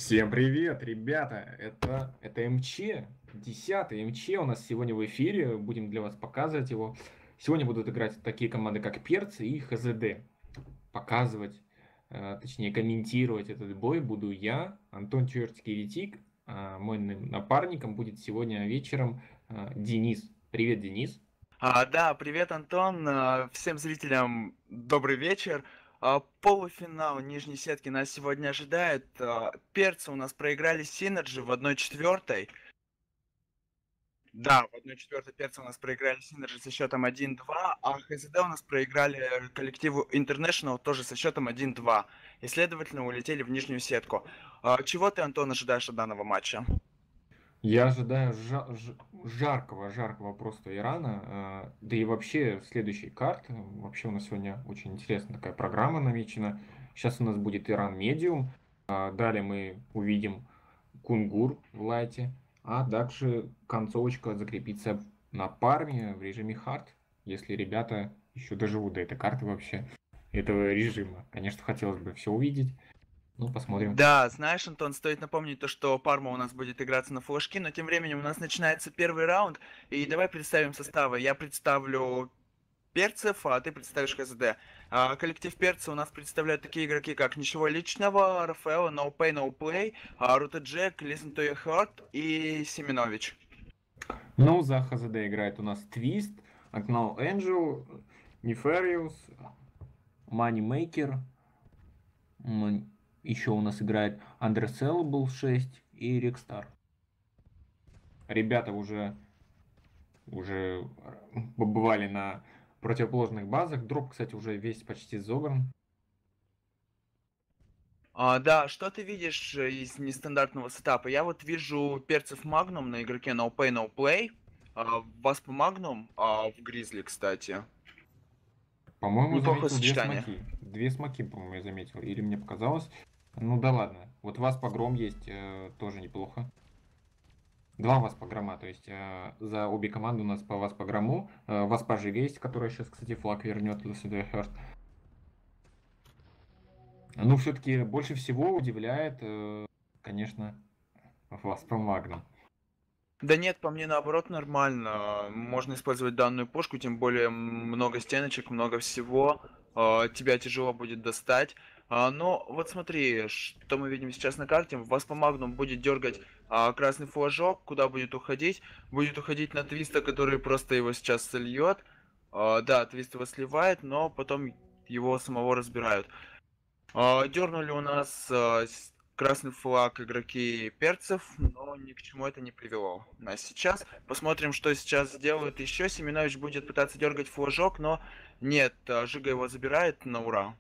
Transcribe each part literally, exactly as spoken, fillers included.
Всем привет, ребята! Это, это МЧ, десятый МЧ у нас сегодня в эфире, будем для вас показывать его. Сегодня будут играть такие команды, как Перцы и ХЗД. Показывать, э, точнее комментировать этот бой буду я, Антон Чертский Еретик. А мой напарником будет сегодня вечером э, Денис. Привет, Денис. А, да, привет, Антон. А, Всем зрителям добрый вечер. А, Полуфинал нижней сетки нас сегодня ожидает. А, Перцы у нас проиграли Синерджи в одной четвертой. Да, в одной четвертой перцы у нас проиграли Синерджи со счетом один-два, а ХЗД у нас проиграли коллективу International тоже со счетом один-два. И, следовательно, улетели в нижнюю сетку. А, Чего ты, Антон, ожидаешь от данного матча? Я ожидаю жа- ж- жаркого, жаркого просто Ирана, э, да и вообще следующий карт. Вообще у нас сегодня очень интересная такая программа намечена. Сейчас у нас будет Иран Медиум, а далее мы увидим Кунгур в лайте, а дальше концовочка закрепится на парме в режиме хард, если ребята еще доживут до этой карты вообще, этого режима. Конечно, хотелось бы все увидеть, ну посмотрим. Да, знаешь, Антон, стоит напомнить то, что Парма у нас будет играться на флажки, но тем временем у нас начинается первый раунд, и давай представим составы. Я представлю перцев, а ты представишь ХЗД. А, коллектив перца у нас представляют такие игроки, как Ничего Личного, Рафаэло, No Pay, No Play, а, Рута Джек, Listen to Your Heart и Семенович. Ну, за ХЗД играет у нас Твист, Акнал Энджел, Нефариус, Манимейкер. Еще у нас играет Undersellable шесть и Рекстар. Ребята уже, уже побывали на противоположных базах. Дроп, кстати, уже весь почти забран. А, да, что ты видишь э, из нестандартного сетапа? Я вот вижу перцев Магнум на игроке No Pay, No Play, а, Васпа Магнум а, в Гризли, кстати. По-моему, Неплохое заметил две сочетание. смоки. Две смоки, по-моему, я заметил. Или мне показалось. Ну да ладно. Вот вас погром есть, э, тоже неплохо. Два вас по грома, то есть э, за обе команды у нас по вас по грому. Э, вас по Живе есть, которая сейчас, кстати, флаг вернет для Седой Хёрст. Ну, все-таки больше всего удивляет, э, конечно, вас по Магнум. Да нет, по мне наоборот нормально. Можно использовать данную пушку, тем более много стеночек, много всего. а, Тебя тяжело будет достать. А, Но вот смотри, что мы видим сейчас на карте. Вас по Магнум будет дергать а, красный флажок. Куда будет уходить? Будет уходить на Твиста, который просто его сейчас сольет. А, Да, Твист его сливает, но потом его самого разбирают. А, Дернули у нас а, с- красный флаг игроки перцев, но ни к чему это не привело. А сейчас посмотрим, что сейчас сделают еще. Семенович будет пытаться дергать флажок, но нет, а, Жига его забирает на ура.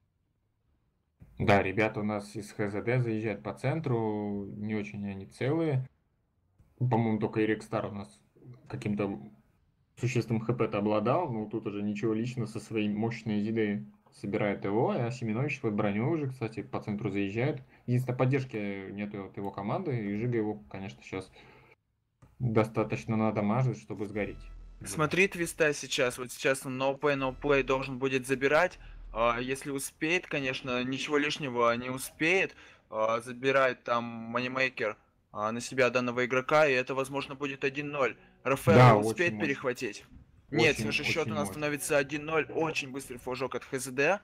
Да, ребята у нас из ХЗД заезжают по центру, не очень они целые. По-моему, только Эрик Стар у нас каким-то существенным хп-то обладал, но тут уже ничего лично со своей мощной зидой собирает его, а Семенович под броню уже, кстати, по центру заезжает. Единственное, поддержки нету от его команды, и Жига его, конечно, сейчас достаточно надамажит, чтобы сгореть. Смотри Твиста сейчас, вот сейчас он no pay, no play должен будет забирать. А, Если успеет, конечно, ничего лишнего не успеет. А, Забирает там манимейкер а, на себя данного игрока, и это, возможно, будет один-ноль. Рафаэлло Да, очень успеет мощно. перехватить? Нет, все Очень, же счет очень у нас мощно. становится один-ноль. Очень быстрый флажок от ХЗД.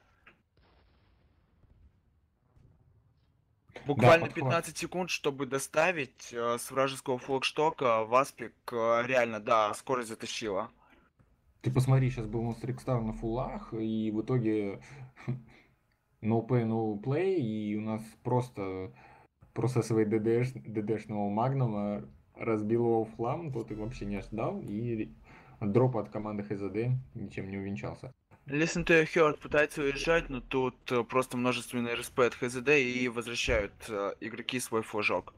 Да, Буквально подхват. пятнадцать секунд, чтобы доставить э, с вражеского флагштока Васпик. э, реально, да, скорость затащила. Ты посмотри, сейчас был у нас Рикстар на фулах, и в итоге no pay, no play, и у нас просто, просто своей ДДш, ДДшного Магнума разбил его в хлам, тот и вообще не ожидал, и дроп от команды ХЗД ничем не увенчался. Listen to Your Heart пытается уезжать, но тут э, просто множественный РСП от ХЗД и возвращают э, игроки свой флажок.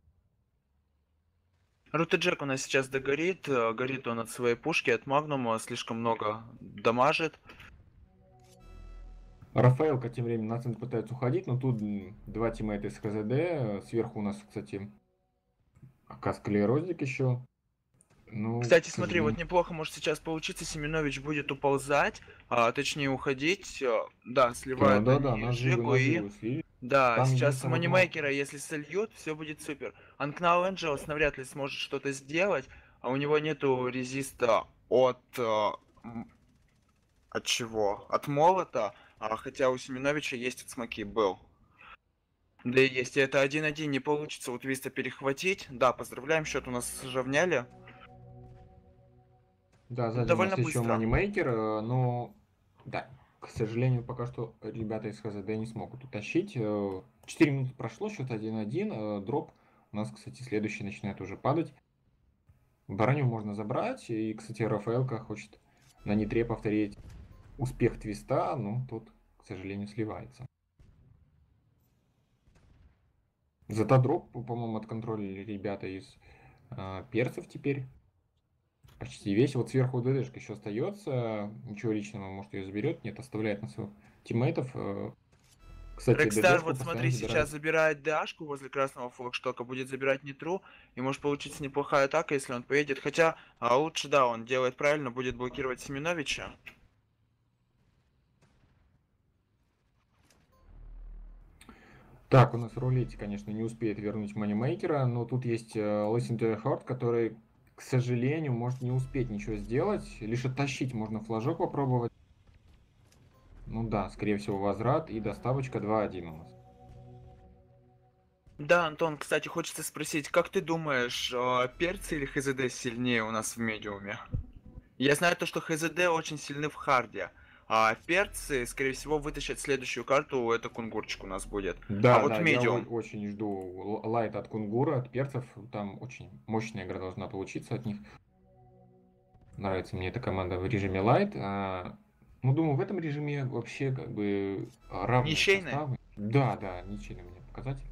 Рута Джек у нас сейчас догорит, э, горит он от своей пушки, от Магнума, слишком много дамажит. Рафаэлка тем временем на центр пытается уходить, но тут м, два тиммейта из ХЗД, сверху у нас, кстати, Касклерозик еще, ну, Кстати, к смотри, вот сожалению. неплохо может сейчас получиться, Семенович будет уползать, а точнее уходить, э, да, сливают Да-да-да, они наживы, Жигу и наживы слили. Да, Там сейчас единственное, вот мо- манимейкера, если сольют, все будет супер. Анкнау Энджелс навряд ли сможет что-то сделать, а у него нету резиста от... э, м, от чего? От молота, а, хотя у Семеновича есть от смоки, был. Да и если это один-один не получится у Твиста перехватить, да, поздравляем, счет у нас сравняли. Да, сзади у нас Довольно еще быстро. манимейкер, э, но да, к сожалению, пока что ребята из ХЗД не смогут утащить. Э, четыре минуты прошло, счет один-один, э, дроп у нас, кстати, следующий начинает уже падать. Броню можно забрать, и, кстати, Рафаэлка хочет на нитре повторить успех твиста, но тут, к сожалению, сливается. Зато дроп, по-моему, отконтролили ребята из э, перцев теперь. Почти весь. Вот сверху ДДшка еще остается. Ничего личного, может, ее заберет. Нет, оставляет на своих тиммейтов. Э, Кстати, Рекстар, ДДшку вот смотри, постоянно сейчас забирает. забирает Дашку возле красного флагштока, будет забирать Нитру, и может получиться неплохая атака, если он поедет. Хотя, а лучше, да, он делает правильно, будет блокировать Семеновича. Так, у нас рулете, конечно, не успеет вернуть манимейкера, но тут есть э, Listen to your Heart, который, к сожалению, может не успеть ничего сделать. Лишь оттащить можно флажок попробовать. Ну да, скорее всего, возврат и доставочка два-один у нас. Да, Антон, кстати, хочется спросить, как ты думаешь, э, перцы или ХЗД сильнее у нас в медиуме? Я знаю то, что ХЗД очень сильны в харде, а перцы, скорее всего, вытащат следующую карту, это кунгурчик у нас будет. А Да, вот да, я о- медиум. очень жду л- лайт от Кунгура, от перцев. Там очень мощная игра должна получиться от них. Нравится мне эта команда в режиме лайт. А, ну, думаю, в этом режиме вообще как бы равные Ничейные? составы. Да, да, ничейный мне показатель.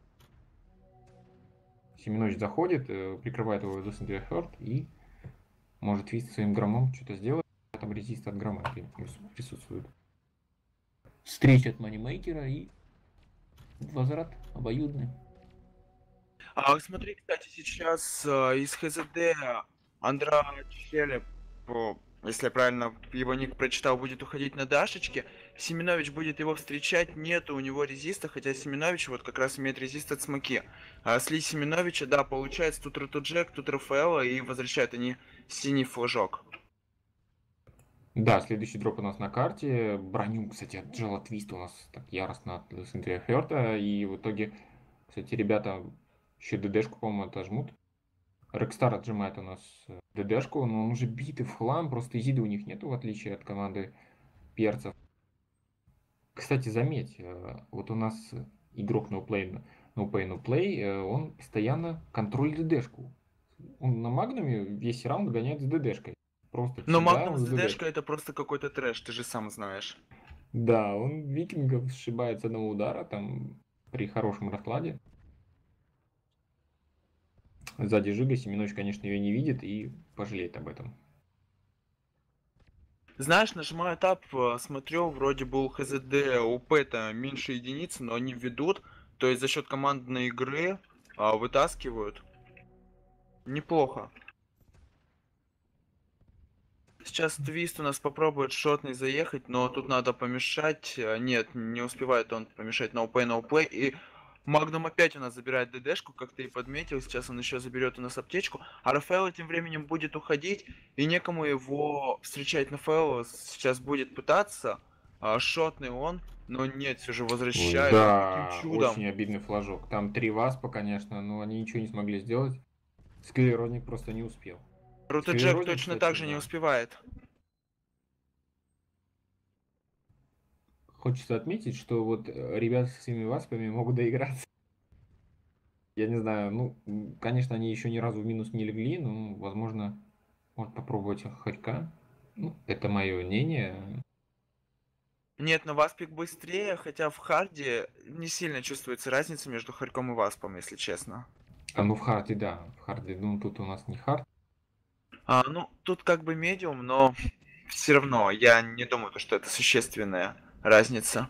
Семенович заходит, э, прикрывает его Listen to your Heart и может Твист своим громом что-то сделать. Там резист от грома при- присутствует. Встреча от манимейкера и возврат обоюдный. А смотри, кстати, сейчас э, из ХЗД Андра Челеп, по- если я правильно его ник прочитал, будет уходить на Дашечке. Семенович будет его встречать, нету у него резиста, хотя Семенович вот как раз имеет резист от смоки. А сли Семеновича, да, получается тут Ротуджек, тут Рафаэла и возвращают они синий флажок. Да, следующий дроп у нас на карте. Броню, кстати, от Джела Твиста у нас так яростно от Лесендрия Хёрта. И в итоге, кстати, ребята еще ДДшку, по-моему, отожмут. Рекстар отжимает у нас э, ДДшку, но он уже битый в хлам. Просто изиды у них нету, в отличие от команды перцев. Кстати, заметь, э, вот у нас игрок No Play, No Pay No Play, э, он постоянно контролит ДДшку. Он на Магнуме весь раунд гоняет с ДДшкой. Просто Но всегда Магнум он с с ДДшкой. ДДшкой это просто какой-то трэш, ты же сам знаешь. Да, он викингов сшибает с одного удара, там, при хорошем раскладе. Сзади Жига, Семенович, конечно, ее не видит и пожалеет об этом. Знаешь, нажимаю тап, э, смотрю, вроде бы у ХЗД, у Пэта меньше единицы, но они ведут, то есть за счет командной игры а, вытаскивают. Неплохо. Сейчас Твист у нас попробует шотный заехать, но тут надо помешать. Э, Нет, не успевает он помешать ноуплей, ноуплей. И Магнум опять у нас забирает ДДшку, как ты и подметил. Сейчас он еще заберет у нас аптечку. А Рафаэлло тем временем будет уходить, и некому его встречать на Фэлло. Сейчас будет пытаться. А, шотный он, но нет, все же возвращает он каким Да, чудом. очень обидный флажок. Там три васпа, конечно, но они ничего не смогли сделать. Склерозник просто не успел. Рутеджек Склерозник, точно кстати, так же не да. успевает. Хочется отметить, что вот э, ребята с своими васпами могут доиграться. Я не знаю, ну, м, конечно, они еще ни разу в минус не легли, но, возможно, может попробовать хорька. Ну, это мое мнение. Нет, но Васпик быстрее, хотя в харде не сильно чувствуется разница между Харьком и Васпом, если честно. А ну в харде, да, в харде, ну тут у нас не хард. А, ну, тут как бы медиум, но все равно я не думаю, что это существенная разница.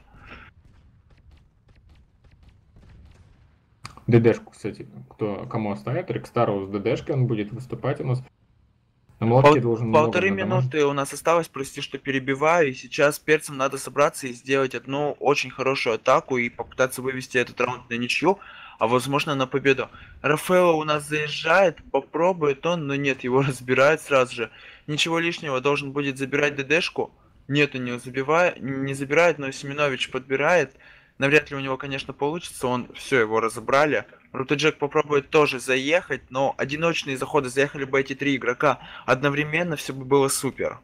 ДДшку, кстати, кто, кому оставит, Рекстару с ДДшкой он будет выступать у нас. На молотке Пол- должен много полторы надамажить. минуты у нас осталось, прости, что перебиваю, и сейчас перцам надо собраться и сделать одну очень хорошую атаку и попытаться вывести этот раунд на ничью, а возможно на победу. Рафаэлло у нас заезжает, попробует он, но нет, его разбирают сразу же. Ничего лишнего, должен будет забирать ДДшку. Нет, он не забивает, не забирает, но Семенович подбирает. Навряд ли у него, конечно, получится, он все, его разобрали. Рутеджек попробует тоже заехать, но одиночные заходы заехали бы эти три игрока одновременно, все бы было супер.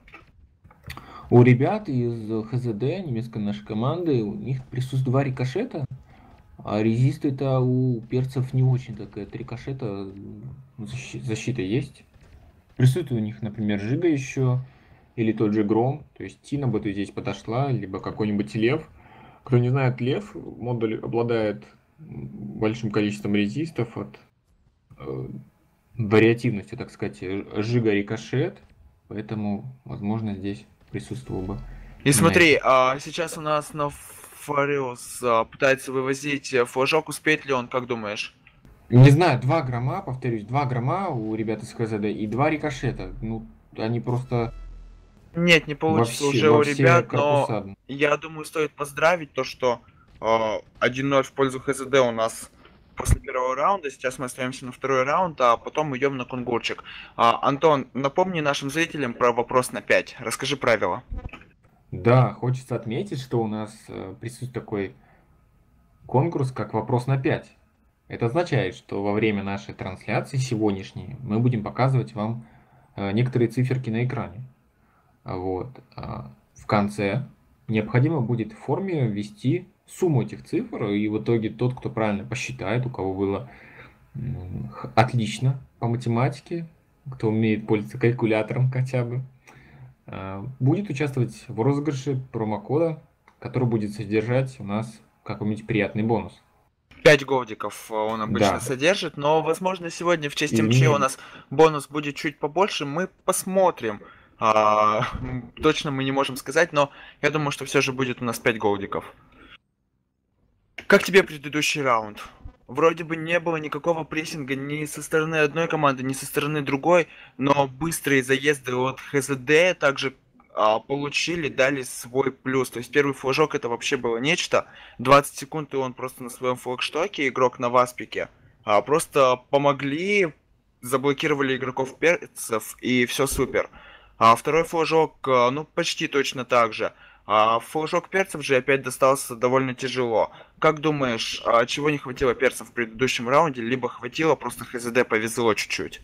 У ребят из ХЗД, немецкой нашей команды, у них присутствует два рикошета, а резисты-то у перцев не очень такая. Это рикошета, защи- защита есть. Присутствует у них, например, Жига еще, или тот же Гром. То есть Тина бы тут здесь подошла, либо какой-нибудь Лев. Кто не знает, Лев, модуль обладает большим количеством резистов от э, вариативностью, так сказать, Жига рикошет. Поэтому, возможно, здесь присутствовал бы И именно это. смотри, а, сейчас у нас на Фариус а, пытается вывозить э, флажок, успеет ли он, как думаешь? Не знаю, два грамма, повторюсь, два грамма у ребят из ХЗД и два рикошета. Ну, они просто Нет, не во получится все, уже во у все ребят, но корпуса. я думаю, стоит поздравить то, что а, один ноль в пользу ХЗД у нас после первого раунда. Сейчас мы остаемся на второй раунд, а потом идем на кунгурчик. А, Антон, напомни нашим зрителям про вопрос на пять. Расскажи правила. Да, хочется отметить, что у нас э, присутствует такой конкурс, как вопрос на пять. Это означает, что во время нашей трансляции сегодняшней мы будем показывать вам э, некоторые циферки на экране. А Вот. а В конце необходимо будет в форме ввести сумму этих цифр, и в итоге тот, кто правильно посчитает, у кого было м, х- отлично по математике, кто умеет пользоваться калькулятором хотя бы, а, будет участвовать в розыгрыше промокода, который будет содержать у нас какой-нибудь приятный бонус. Пять голдиков э, он обычно Да, содержит, но, возможно, сегодня в честь МЧ у изменились. нас бонус будет чуть побольше. Мы посмотрим. А, м, точно мы не можем сказать, но я думаю, что все же будет у нас пять голдиков. Как тебе предыдущий раунд? Вроде бы не было никакого прессинга ни со стороны одной команды, ни со стороны другой, но быстрые заезды от ХЗД также а, получили, дали свой плюс. То есть первый флажок это вообще было нечто. двадцать секунд и он просто на своем флагштоке, игрок на васпике. А, просто помогли, заблокировали игроков перцев и все супер. А второй флажок, а, ну почти точно так же. А флажок перцев же опять достался довольно тяжело. Как думаешь, а чего не хватило перцам в предыдущем раунде, либо хватило, просто ХЗД повезло чуть-чуть?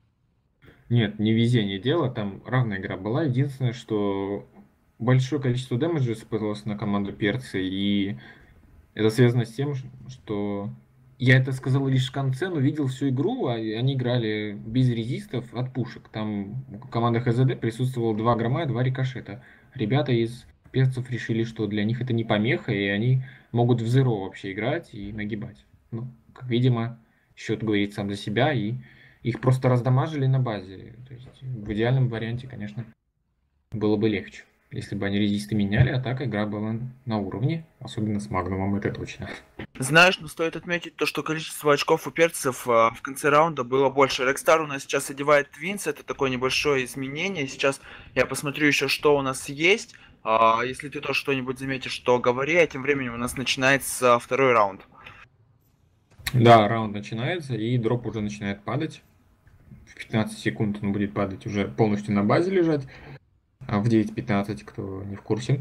Нет, не везение дело, там равная игра была. Единственное, что большое количество дэмэджа испытывалось на команду перца, и это связано с тем, что я это сказал лишь в конце, но видел всю игру, а они играли без резистов от пушек. Там у команды ХЗД присутствовало два грома и два рикошета. Ребята из перцев решили, что для них это не помеха, и они могут в зеро вообще играть и нагибать. Ну, как видимо, счет говорит сам за себя, и их просто раздамажили на базе. То есть в идеальном варианте, конечно, было бы легче. Если бы они резисты меняли, а так игра была на уровне, особенно с Магнумом, это точно. Знаешь, но стоит отметить то, что количество очков у перцев а, в конце раунда было больше. Рексtar у нас сейчас одевает Твинс, это такое небольшое изменение. Сейчас я посмотрю еще, что у нас есть. А, если ты тоже что-нибудь заметишь, то говори, а тем временем у нас начинается второй раунд. Да, раунд начинается, и дроп уже начинает падать. В пятнадцать секунд он будет падать уже полностью на базе лежать. А в девять пятнадцать, кто не в курсе.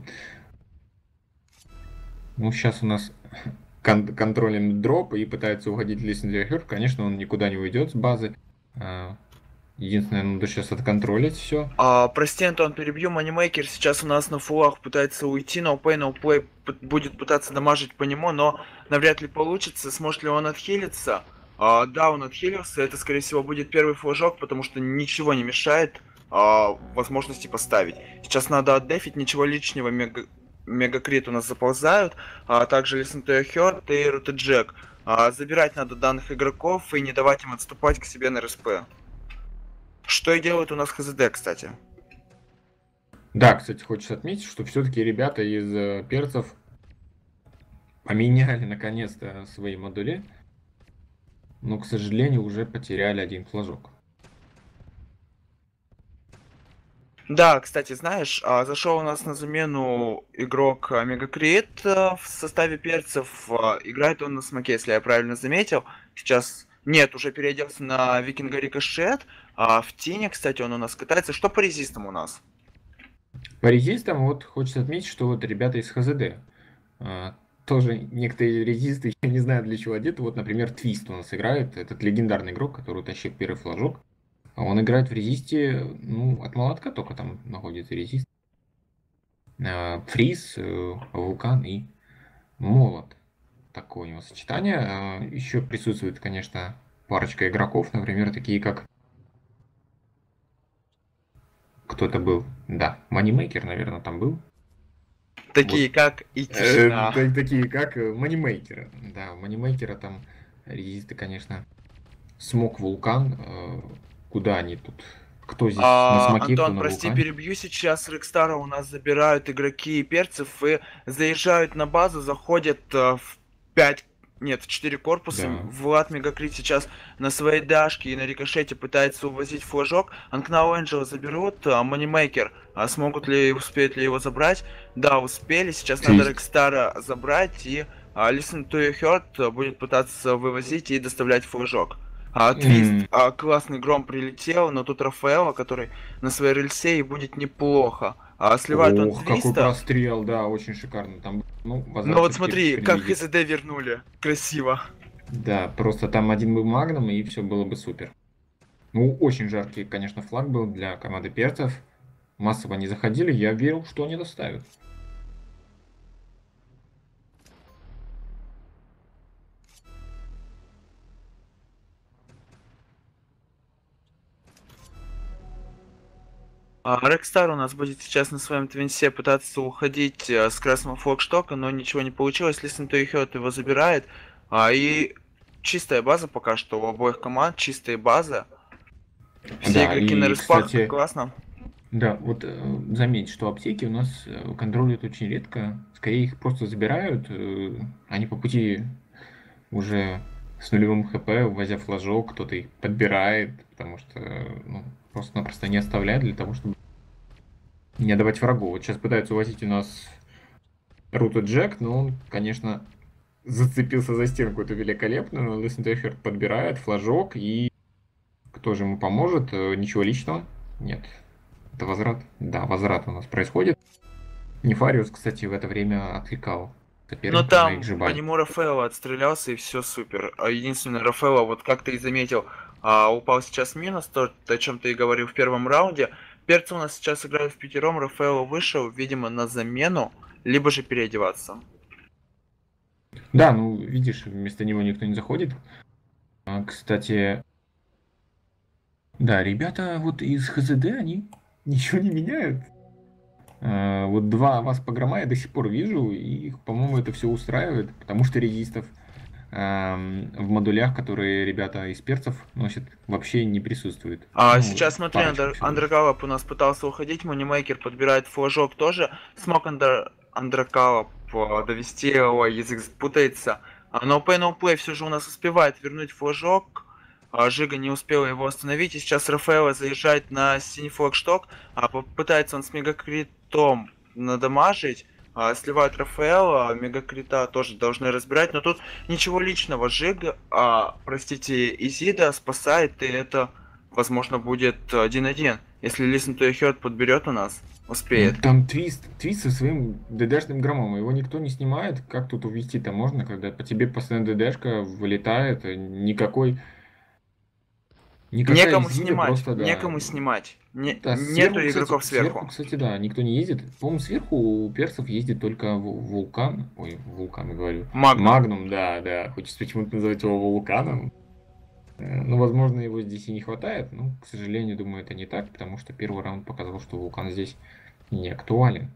Ну, сейчас у нас кон- контролем дроп и пытается уходить Listen to Your Hurt. Конечно, он никуда не уйдет с базы. А, Единственное, надо сейчас отконтролить все. А, прости, Антон, перебью. Манимейкер сейчас у нас на фулах пытается уйти, no pay, no play п- будет пытаться дамажить по нему, но навряд ли получится. Сможет ли он отхилиться? А, да, он отхилился. Это, скорее всего, будет первый флажок, потому что ничего не мешает а, возможности поставить. Сейчас надо отдефить, ничего лишнего. Мега... Мегакрит у нас заползают, а также Listen to Your Heart и Rooted Jack. А, забирать надо данных игроков и не давать им отступать к себе на РСП. Что и делает у нас ХЗД, кстати. Да, кстати, хочется отметить, что все-таки ребята из э, перцев поменяли наконец-то свои модули, но, к сожалению, уже потеряли один флажок. Да, кстати, знаешь, а, зашел у нас на замену игрок а, Мегакрит а, в составе перцев. а, Играет он на смоке, если я правильно заметил. Сейчас нет, уже переоделся на Викинга Рикошет. А в тени, кстати, он у нас катается. Что по резистам у нас? По резистам вот хочется отметить, что вот ребята из ХЗД а, тоже некоторые резисты, я не знаю для чего одеты. Вот, например, Твист у нас играет, этот легендарный игрок, который утащил первый флажок. А он играет в резисте, ну, от молотка только там находится резист. А, Фриз, э, Вулкан и Молот. Такое у него сочетание. А, еще присутствует, конечно, парочка игроков, например, такие как... Кто это был? Да, Манимейкер, наверное, там был. Такие Вот. как и Э, тишина. та- такие как э, Манимейкера. Да, у Манимейкера там резисты, конечно. Смок, Вулкан. э, Куда они тут? Кто здесь на А, смоке, кто Антон, на прости, Вулкане? перебью сейчас. Рекстара у нас забирают игроки перцев и заезжают на базу, заходят а, в пять, нет, в четыре корпуса. Да. Влад Мегакрит сейчас на своей дашке и на рикошете пытается увозить флажок. Анкнау Энджела заберут, а Манимейкер, а смогут ли, успеют ли его забрать? Да, успели. Сейчас надо Твист. Рекстара забрать, и а, Listen to Your Heart будет пытаться вывозить и доставлять флажок. А, Твист, М, а, классный гром прилетел, но тут Рафаэло, который на своей рельсе, и будет неплохо. А сливает он Ох, какой Твиста, прострел, да, очень шикарно. Там, ну, но Вазар вот все-таки смотри, как приблизит. ХЗД вернули. Красиво. Да, просто там один был магном, и все было бы супер. Ну, очень жаркий, конечно, флаг был для команды перцев. Массово не заходили, я верил, что они доставят. А, Рекстар у нас будет сейчас на своем твинсе пытаться уходить э, с красного флагштока, но ничего не получилось. Listen to Your Heart его забирает. А, и чистая база пока что у обоих команд, чистая база. Все Да, игроки на и, респах, кстати, классно. да, вот э, заметь, что аптеки у нас э, контролируют очень редко. Скорее их просто забирают. э, Они по пути уже с нулевым хп, увозя флажок, кто-то их подбирает, потому что э, ну, просто-напросто не оставляют для того, чтобы не отдавать врагу. Вот сейчас пытаются увозить у нас Руту Джек, но он, конечно, зацепился за стенку эту великолепную. Listen to Your Heart подбирает флажок, и кто же ему поможет? Э, Ничего личного. Нет. Это возврат? Да, возврат у нас происходит. Нефариус, кстати, в это время отвлекал Но соперника на их там по жибаль. нему Рафаэлло отстрелялся и все супер. А единственное, Рафаэлло, вот как ты и заметил, а, упал сейчас в минус, то, о чем ты и говорил в первом раунде. Перцы у нас сейчас играют в пятером, Рафаэлло вышел, видимо, на замену, либо же переодеваться. Да, ну, видишь, вместо него никто не заходит. А, кстати, да, ребята вот из ХЗД, они ничего не меняют. А, вот два вас погрома я до сих пор вижу, и их, по-моему, это все устраивает, потому что резистов ам, в модулях, которые ребята из перцев носят, вообще не присутствует. А Ну, сейчас смотри, парочка Андер, всего лишь. Андергалоп у нас пытался уходить, Манимейкер подбирает флажок тоже. Смог Андер, Андергалоп а, довести его, язык путается. А, но Pay No Play все же у нас успевает вернуть флажок. А, Жига не успела его остановить, и сейчас Рафаэлло заезжает на синий флагшток, а попытается он с Мегакритом надамажить, а, сливает Рафаэлло, Мегакрита тоже должны разбирать, но тут ничего личного, Жига, а, простите, Изида спасает, и это, возможно, будет один-один, если Listen to Your Heart подберет у нас, Ну, успеет. там твист, твист со своим ДДшным громом, его никто не снимает. Как тут увести-то можно, когда по тебе постоянно ДДшка вылетает, э, никакой, никакая Некому Изида снимать, просто, да. некому снимать, не, Да, нету сверху, кстати, игроков сверху, сверху. кстати, да, никто не ездит. По-моему, сверху у персов ездит только Ву- Вулкан. Ой, Вулкан, говорю. Магнум. Магнум, да, да. Хочется почему-то называть его Вулканом. Э, Ну, возможно, его здесь и не хватает. Но, к сожалению, думаю, это не так, потому что первый раунд показал, что Вулкан здесь не актуален.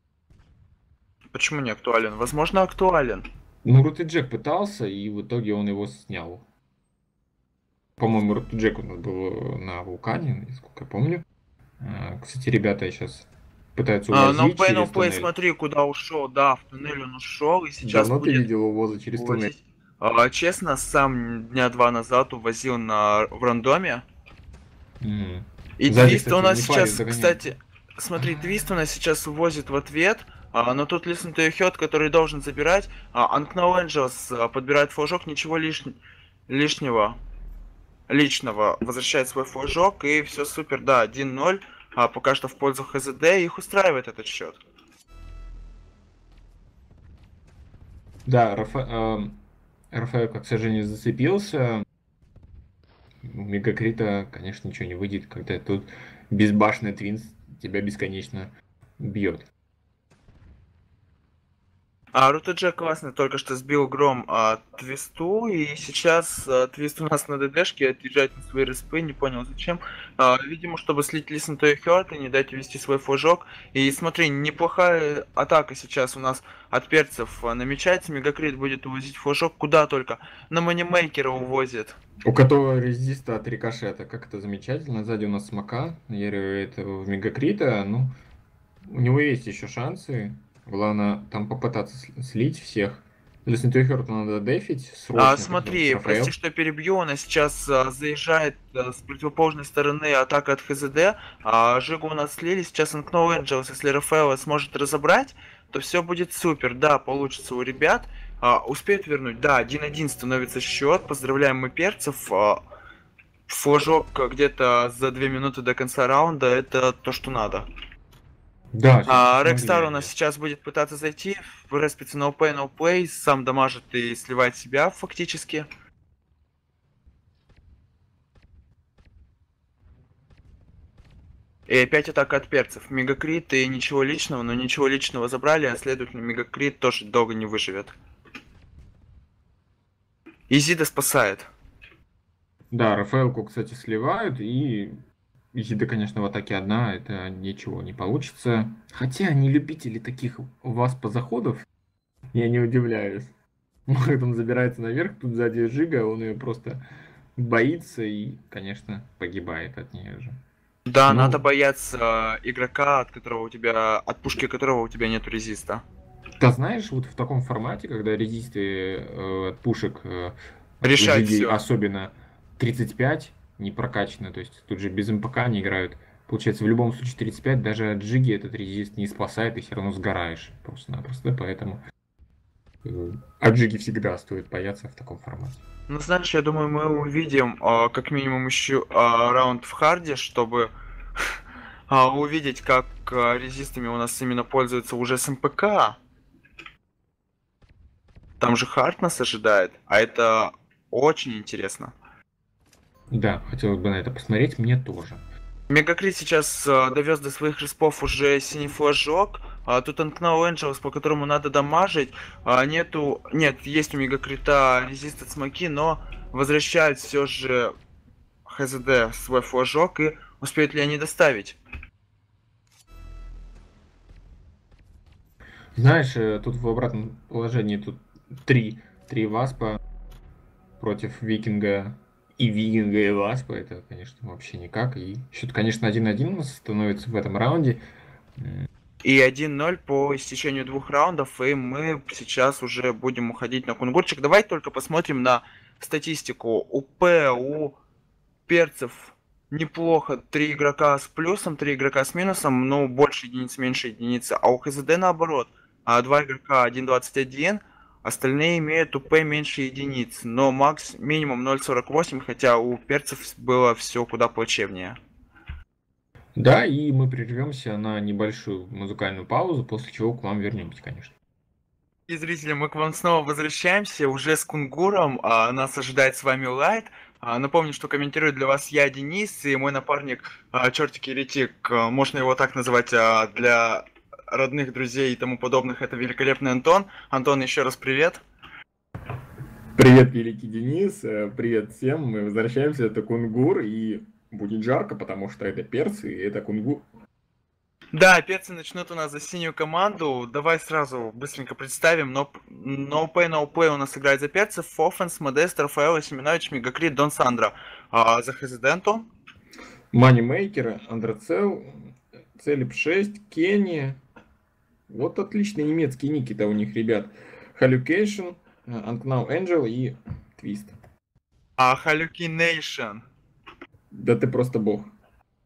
Почему не актуален? Возможно, актуален. Ну, Рут и Джек пытался, и в итоге он его снял. По-моему, Рут и Джек у нас был на Вулкане, насколько я помню. А, Кстати, ребята сейчас пытаются А, но увозить Pay No через Play, туннель. смотри, куда ушел. Да, в туннель он ушел и сейчас Давно ты будет видел увоза через туннель? увозить. А, честно, сам дня два назад увозил на в рандоме. Мгм. И Сзади, Твиста у кстати, нас Нефариус сейчас, догоняет. кстати, Смотри, Твист у нас сейчас увозит в ответ, а, но тут Listen to Your Heart, который должен забирать, а Unknown Angels а, подбирает флажок, ничего лиш... лишнего, личного, возвращает свой флажок, и все супер, да, один ноль, а, пока что в пользу ХЗД, их устраивает этот счет. Да, Рафа... эм, Рафаэль, к сожалению, зацепился. У Мегакрита, конечно, ничего не выйдет, когда тут безбашенный Твинс тебя бесконечно бьет. А Рутедже классно только что сбил гром а, Твисту, и сейчас а, Твист у нас на ДДшке отъезжает на свои респы, не понял зачем. А, видимо, чтобы слить Listen to Your Heart и не дать ввести свой флажок. И смотри, неплохая атака сейчас у нас от перцев а, намечается. Мегакрит будет увозить флажок куда только. На манимейкера увозит. У которого резиста от рикошета, как это замечательно. Сзади у нас смока, наеривает в Мегакрита. Ну, у него есть еще шансы. Главное там попытаться слить всех. Listen to Your Heart надо дефить срочно. А, смотри, прости, что перебью, она сейчас а, заезжает а, с противоположной стороны атака от ХЗД, а Жигу у нас слили, сейчас Unknown Angels, если Рафаэла сможет разобрать, то все будет супер, да, получится у ребят, а, успеют вернуть, да, один один становится счет, поздравляем мы перцев, а, флажок где-то за две минуты до конца раунда, это то, что надо. Да, а, Рекстар у нас сейчас будет пытаться зайти, респится no pay, no play, сам дамажит и сливает себя фактически. И опять атака от перцев. Мегакрит и ничего личного, но ничего личного забрали, а следовательно Мегакрит тоже долго не выживет. Изида спасает. Да, Рафаэлку, кстати, сливают, и Изида, конечно, в атаке одна, это ничего не получится. Хотя они любители таких васпа заходов, я не удивляюсь. Может, он забирается наверх, тут сзади Жига, он ее просто боится и, конечно, погибает от нее же. Да, Ну, надо бояться э, игрока, от которого у тебя, от пушки которого у тебя нет резиста. ты знаешь, вот в таком формате, когда резисты э, от пушек э, Решает Жиги все. особенно тридцать пять не прокачано, то есть тут же без МПК они играют. Получается, в любом случае тридцать пять даже от Джиги этот резист не спасает, и все равно сгораешь просто-напросто, поэтому э, от Джиги всегда стоит бояться в таком формате. Ну, знаешь, я думаю, мы увидим э, как минимум еще э, раунд в харде, чтобы э, увидеть, как э, резистами у нас именно пользуются уже с МПК. Там же хард нас ожидает, а это очень интересно. Да, хотелось бы на это посмотреть, мне тоже. Мегакрит сейчас э, довез до своих респов уже синий флажок. А тут Unknown Angels, по которому надо дамажить. А, нету. Нет, есть у Мегакрита резист от смоки, но возвращает все же ХЗД свой флажок. И успеют ли они доставить? Знаешь, э, тут в обратном положении тут три, три васпа против Викинга и Викинга и васпа. Это, конечно, вообще никак. И счет, конечно, один один у нас становится в этом раунде. И один ноль по истечению двух раундов, и мы сейчас уже будем уходить на кунгурчик. Давай только посмотрим на статистику. У П, у перцев неплохо. Три игрока с плюсом, три игрока с минусом, но больше единиц, меньше единицы. А у ХЗД наоборот. А два игрока один двадцать один, остальные имеют УП меньше единиц. Но макс минимум ноль сорок восемь, хотя у перцев было все куда плачевнее. Да, и мы прервемся на небольшую музыкальную паузу, после чего к вам вернемся, конечно. И зрители, мы к вам снова возвращаемся уже с Кунгуром. А, нас ожидает с вами Лайт. А, напомню, что комментирую для вас я, Денис, и мой напарник а, Чертик Еретик. А, можно его так называть а, для родных, друзей и тому подобных. Это великолепный Антон. Антон, еще раз привет. Привет, великий Денис, привет всем. Мы возвращаемся, это Кунгур, и будет жарко, потому что это перцы, и это Кунгур. Да, перцы начнут у нас за синюю команду. Давай сразу быстренько представим. No, no Pay, No Play у нас играет за перцев. Фофенс, Модест, Рафаэло, Семенович, Мегакрит, Дон Сандра. А, за Хезиденту. Манимейкер, Андрацел, Целип шесть, Кенни. Вот отличные немецкие ники-то у них, ребят. Hallucation, Unknown Angel и Twist. А Hallucination. Да ты просто бог.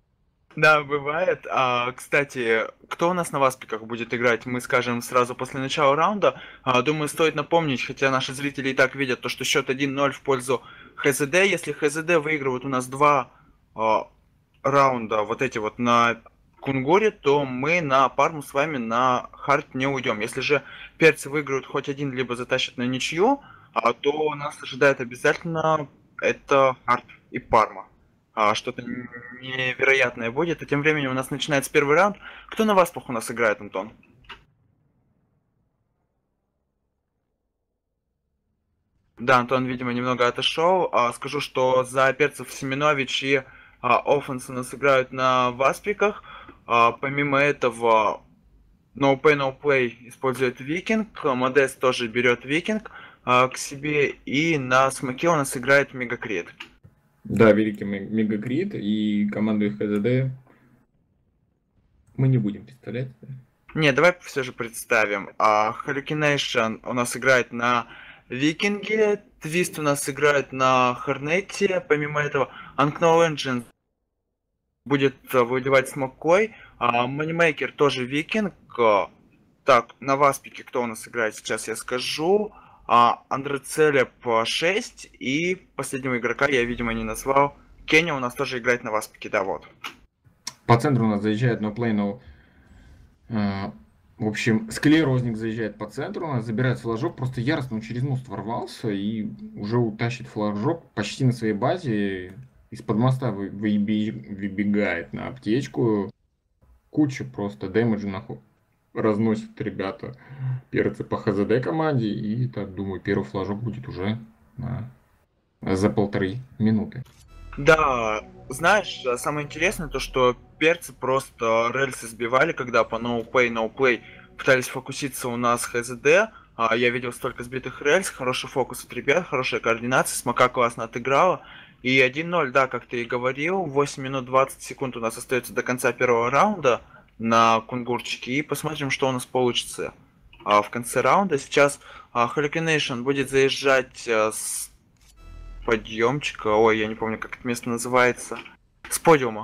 Да, бывает. А, кстати, кто у нас на васпиках будет играть, мы скажем сразу после начала раунда. А, думаю, стоит напомнить, хотя наши зрители и так видят, то, что счет один ноль в пользу ХЗД. Если ХЗД выигрывают у нас два а, раунда, вот эти вот на Кунгуре, то мы на Парму с вами на хард не уйдем. Если же перцы выиграют хоть один, либо затащат на ничью, а, то нас ожидает обязательно это хард и Парма. А, что-то невероятное будет. А тем временем у нас начинается первый раунд. Кто на васпах у нас играет, Антон? Да, Антон, видимо, немного отошел. А, скажу, что за перцев Семенович и а, Оффенс у нас играют на васпиках. А, помимо этого, No Pay No Play использует Викинг. Модест тоже берет Викинг а, к себе. И на смоке у нас играет Мегакрит. Да, великий Мегакрит и команду ХЗД мы не будем представлять. Не, давай все же представим. А, Hallucination у нас играет на Викинге, Твист у нас играет на Хорнете, помимо этого Unknown Engine будет а, выливать с Маккой, а Moneymaker тоже Викинг. А, так, на Васпике кто у нас играет, сейчас я скажу. А, Андрецелеп шесть и последнего игрока я, видимо, не назвал. Кеня у нас тоже играет на Васпике, да, вот. По центру у нас заезжает No Play No. Uh, в общем, склерозник заезжает по центру, у нас забирает флажок, просто яростно он через мост ворвался и уже утащит флажок почти на своей базе. Из-под моста вы, выбегает на аптечку. Куча просто дэмэджа нахуй разносит ребята перцы по ХЗД команде. И так, думаю, первый флажок будет уже на... за полторы минуты. Да, знаешь, самое интересное то, что перцы просто рельсы сбивали, когда по no pay, no play пытались фокуситься у нас ХЗД. А, я видел столько сбитых рельс, хороший фокус от ребят, хорошая координация, Смока классно отыграла. И один ноль, да, как ты и говорил, восемь минут двадцать секунд у нас остается до конца первого раунда на Кунгурчике. И посмотрим, что у нас получится а, в конце раунда. Сейчас а, Hallucination будет заезжать а, с подъемчика. Ой, я не помню, как это место называется. С подиума.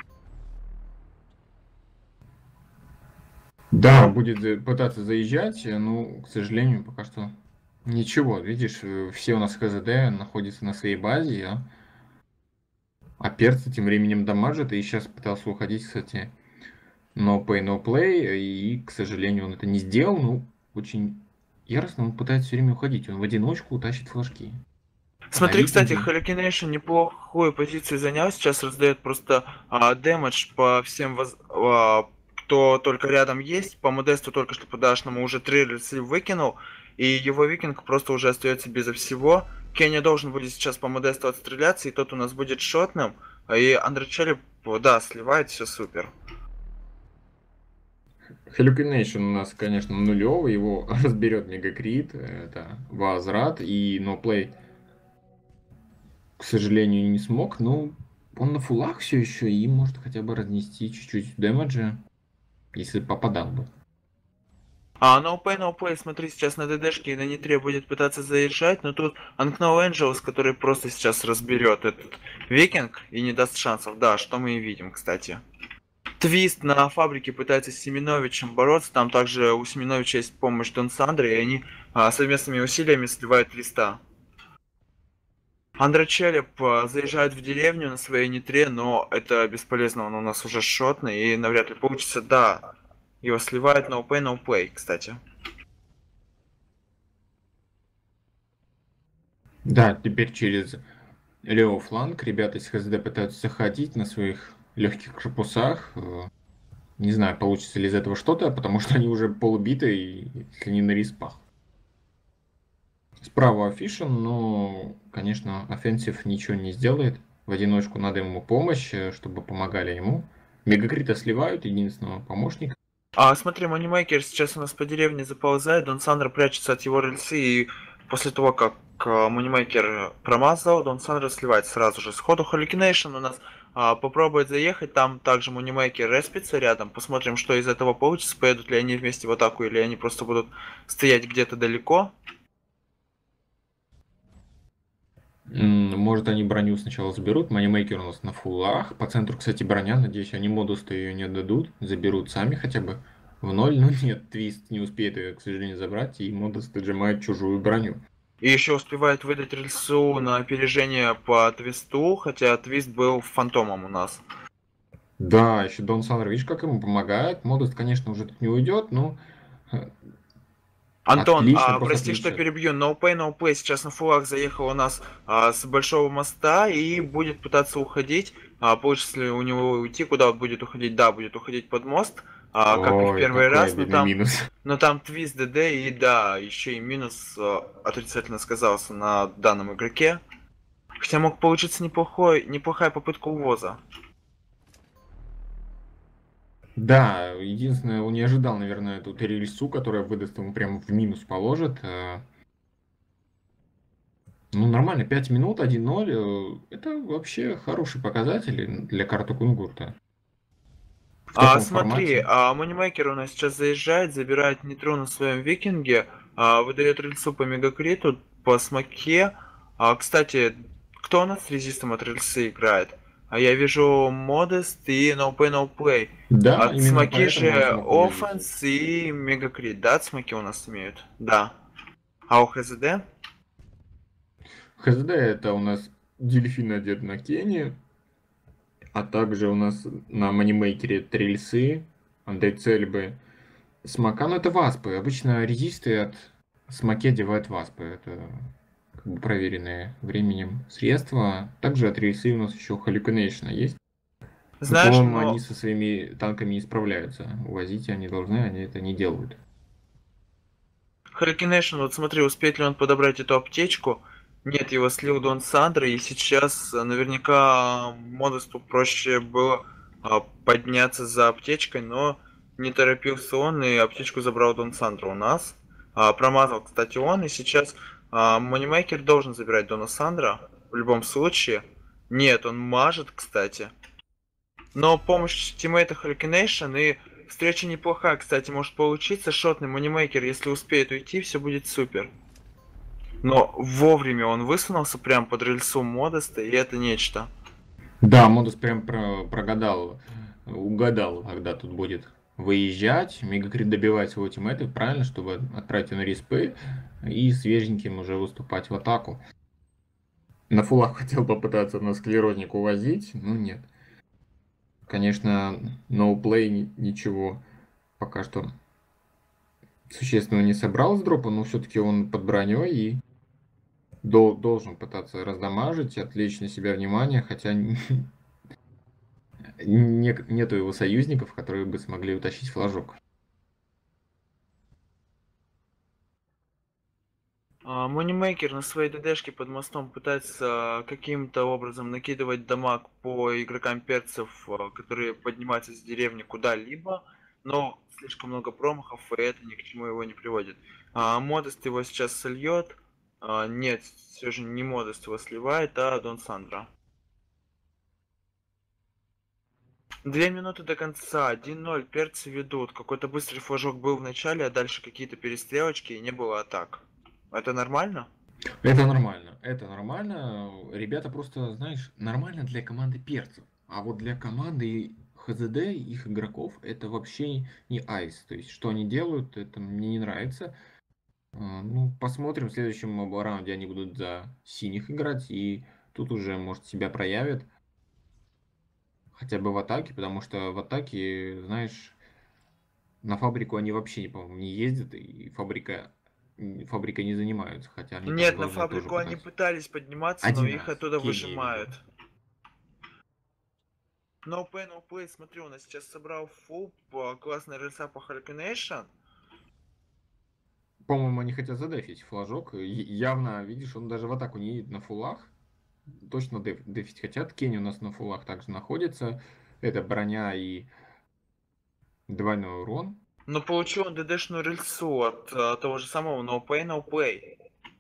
Да, будет пытаться заезжать, но, к сожалению, пока что ничего. Видишь, все у нас ХЗД находятся на своей базе, а, а перцы тем временем дамажат. И сейчас пытался уходить, кстати, No Pay No Play, и, к сожалению, он это не сделал. Ну, очень яростно он пытается все время уходить. Он в одиночку утащит флажки. Смотри, кстати, Hallucination неплохую позицию занял, сейчас раздает просто а, дэмэдж по всем, воз... а, кто только рядом есть. По Модесту только что подашному уже три рельсы выкинул, и его викинг просто уже остается безо всего. Кенни должен будет сейчас по Модесту отстреляться, и тот у нас будет шотным, и Андречели, да, сливает, все супер. Hallucination у нас, конечно, нулевый, его разберет Мегакрит, это возврат, и No Play, к сожалению, не смог, но он на фулах все еще и может хотя бы разнести чуть-чуть дэмэджа, если попадал бы. А No Pay No Play, смотри, сейчас на ДДшке и на Нитре будет пытаться заезжать, но тут Unknown Angels, который просто сейчас разберет этот викинг и не даст шансов. Да, что мы и видим, кстати. Твист на фабрике пытается с Семеновичем бороться, там также у Семеновича есть помощь Дон Сандре, и они а, совместными усилиями сливают Твиста. Андречелеп заезжает в деревню на своей Нитре, но это бесполезно, он у нас уже шотный и навряд ли получится. Да, его сливает No Pay No Play, кстати. Да, теперь через левый фланг ребята из ХЗД пытаются заходить на своих легких корпусах. Не знаю, получится ли из этого что-то, потому что они уже полубиты, если не на респах. Справа Афишин, но, конечно, офенсив ничего не сделает. В одиночку надо ему помощь, чтобы помогали ему. Мегакрита сливают, единственного помощника. А, смотри, Moneymaker сейчас у нас по деревне заползает, Дон Сандер прячется от его рельсы, и после того, как Moneymaker промазал, Дон Сандер сливает сразу же. Сходу Hallucination у нас а, попробует заехать, там также Moneymaker респится рядом, посмотрим, что из этого получится, поедут ли они вместе в атаку, или они просто будут стоять где-то далеко. М, Может, они броню сначала заберут. Манимейкер у нас на фуллах. По центру, кстати, броня. Надеюсь, они модус-то ее не отдадут. Заберут сами хотя бы в ноль. Но нет, Твист не успеет ее, к сожалению, забрать. И модус отжимает чужую броню. И еще успевает выдать рельсу на опережение по твисту, хотя твист был фантомом у нас. Да, еще Дон Сандер, видишь, как ему помогает. Модус, конечно, уже тут не уйдет, но э, Антон, отлично, а, просто прости, что отлично. перебью. No Pay, No Play сейчас на фулах заехал у нас а, с большого моста и будет пытаться уходить. А, получится ли у него уйти? Куда он будет уходить? Да, будет уходить под мост, а, как и в Ой, первый какой раз, но обидный там, минус. но там твист ДД и да, еще и минус а, отрицательно сказался на данном игроке. Хотя мог получиться неплохой, неплохая попытка увоза. Да, единственное, он не ожидал, наверное, эту рельсу, которая выдаст ему прямо в минус положит. Э, Ну, нормально, пять минут, один ноль. э, Это вообще хороший показатель для карты Кунгурта. В А, таком смотри, формате. а, Манимейкер у нас сейчас заезжает, забирает нейтру на своем викинге, а, выдает рельсу по мегакриту, по смоке. А, кстати, кто у нас с резистом от рельсы играет? А я вижу Модест и No Pay No Play. Да, От именно смоки поэтому он же смог увозить. Offense и мегакрит, да, от смоки у нас имеют? Да. А у ХЗД? ХЗД это у нас дельфин одет на Кене, а также у нас на манимейкере трельсы, андерцельбы, смока. Ну, это васпы. Обычно резисты от смоке девают васпы. Это как бы проверенные временем средства. Также от рельсы у нас еще Hallucination есть. Но, Знаешь, по-моему, они но со своими танками не справляются. Увозить они должны, они это не делают. Hurricane, вот смотри, успеет ли он подобрать эту аптечку. Нет, его слил Дон Сандро, и сейчас э, наверняка Модесту проще было а, подняться за аптечкой, но не торопился он, и аптечку забрал Дон Сандро у нас. А, промазал, кстати, он, и сейчас а, Манимейкер должен забирать Дона Сандро в любом случае. Нет, он мажет, кстати. Но помощь тиммейта Hallucination и встреча неплохая, кстати, может получиться. Шотный манимейкер, если успеет уйти, все будет супер. Но вовремя он высунулся прям под рельсу Модеста, и это нечто. Да, Модус прям про- прогадал, угадал, когда тут будет выезжать. Мегакрит добивает своего тиммейта, правильно, чтобы отправить его на респы и свеженьким уже выступать в атаку. На фулах хотел попытаться на склерозник увозить, но нет. Конечно, ноуплей ни- ничего пока что существенно не собрал с дропа, но все-таки он под броней и дол- должен пытаться раздамажить, отвлечь на себя внимание, хотя не- нету его союзников, которые бы смогли утащить флажок. А, Манимейкер на своей ДДшке под мостом пытается каким-то образом накидывать дамаг по игрокам перцев, а, которые поднимаются с деревни куда-либо, но слишком много промахов, и это ни к чему его не приводит. А, Модест его сейчас сольет. А, нет, все же не Модест его сливает, а Дон Сандро. Две минуты до конца, один ноль, перцы ведут. Какой-то быстрый флажок был в начале, а дальше какие-то перестрелочки и не было атак. Это нормально? Это нормально, это нормально. Ребята просто, знаешь, нормально для команды перцев. А вот для команды ХЗД, их игроков, это вообще не айс. То есть, что они делают, это мне не нравится. А, Ну, посмотрим, в следующем раунде они будут за синих играть, и тут уже, может, себя проявят, хотя бы в атаке, потому что в атаке, знаешь, на фабрику они вообще, по-моему, не ездят, и фабрика, фабрикой не занимаются, хотя они там Нет, на должны тоже фабрику они пытаться. пытались подниматься, но Один их раз, оттуда Кенни я видел. выжимают. No pay, no play, смотри, у нас сейчас собрал фул, по- классная рельса по Hallucination. По-моему, они хотят задефить флажок. Е- Явно, видишь, он даже в атаку не едет на фулах. Точно деф- дефить хотят. Кенни у нас на фулах также находится. Это броня и двойной урон. Но получил он ДДшную рельсу от а, того же самого No pay, no play.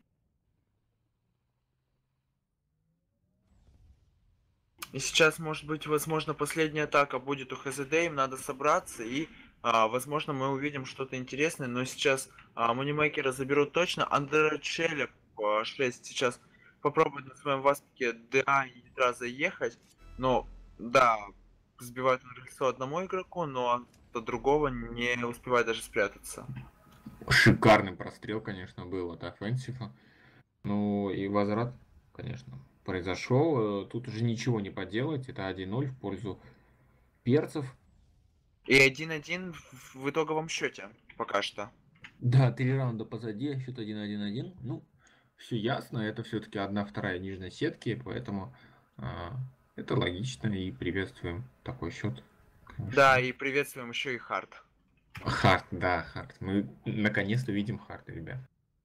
И сейчас, может быть, возможно, последняя атака будет у ХЗД, им надо собраться, и, а, возможно, мы увидим что-то интересное, но сейчас а, Манимейкера заберут точно. Андерчелеп шесть сейчас попробовать на своем васпике ДА и ядра заехать, но да, сбивают на рельсу одному игроку, но от другого не успевает даже спрятаться. Шикарный прострел, конечно, был от офенсива. Ну и возврат, конечно, произошел. Тут уже ничего не поделать. Это один ноль в пользу перцев. И один-один в в итоговом счете пока что. Да, три раунда позади, а счет один-один-один. Ну, все ясно. Это все-таки одна вторая нижней сетки, поэтому а, это логично и приветствуем такой счет. Да, Конечно. и приветствуем еще и Хард. Хард, да, Хард. Мы наконец-то видим Харда, ребят.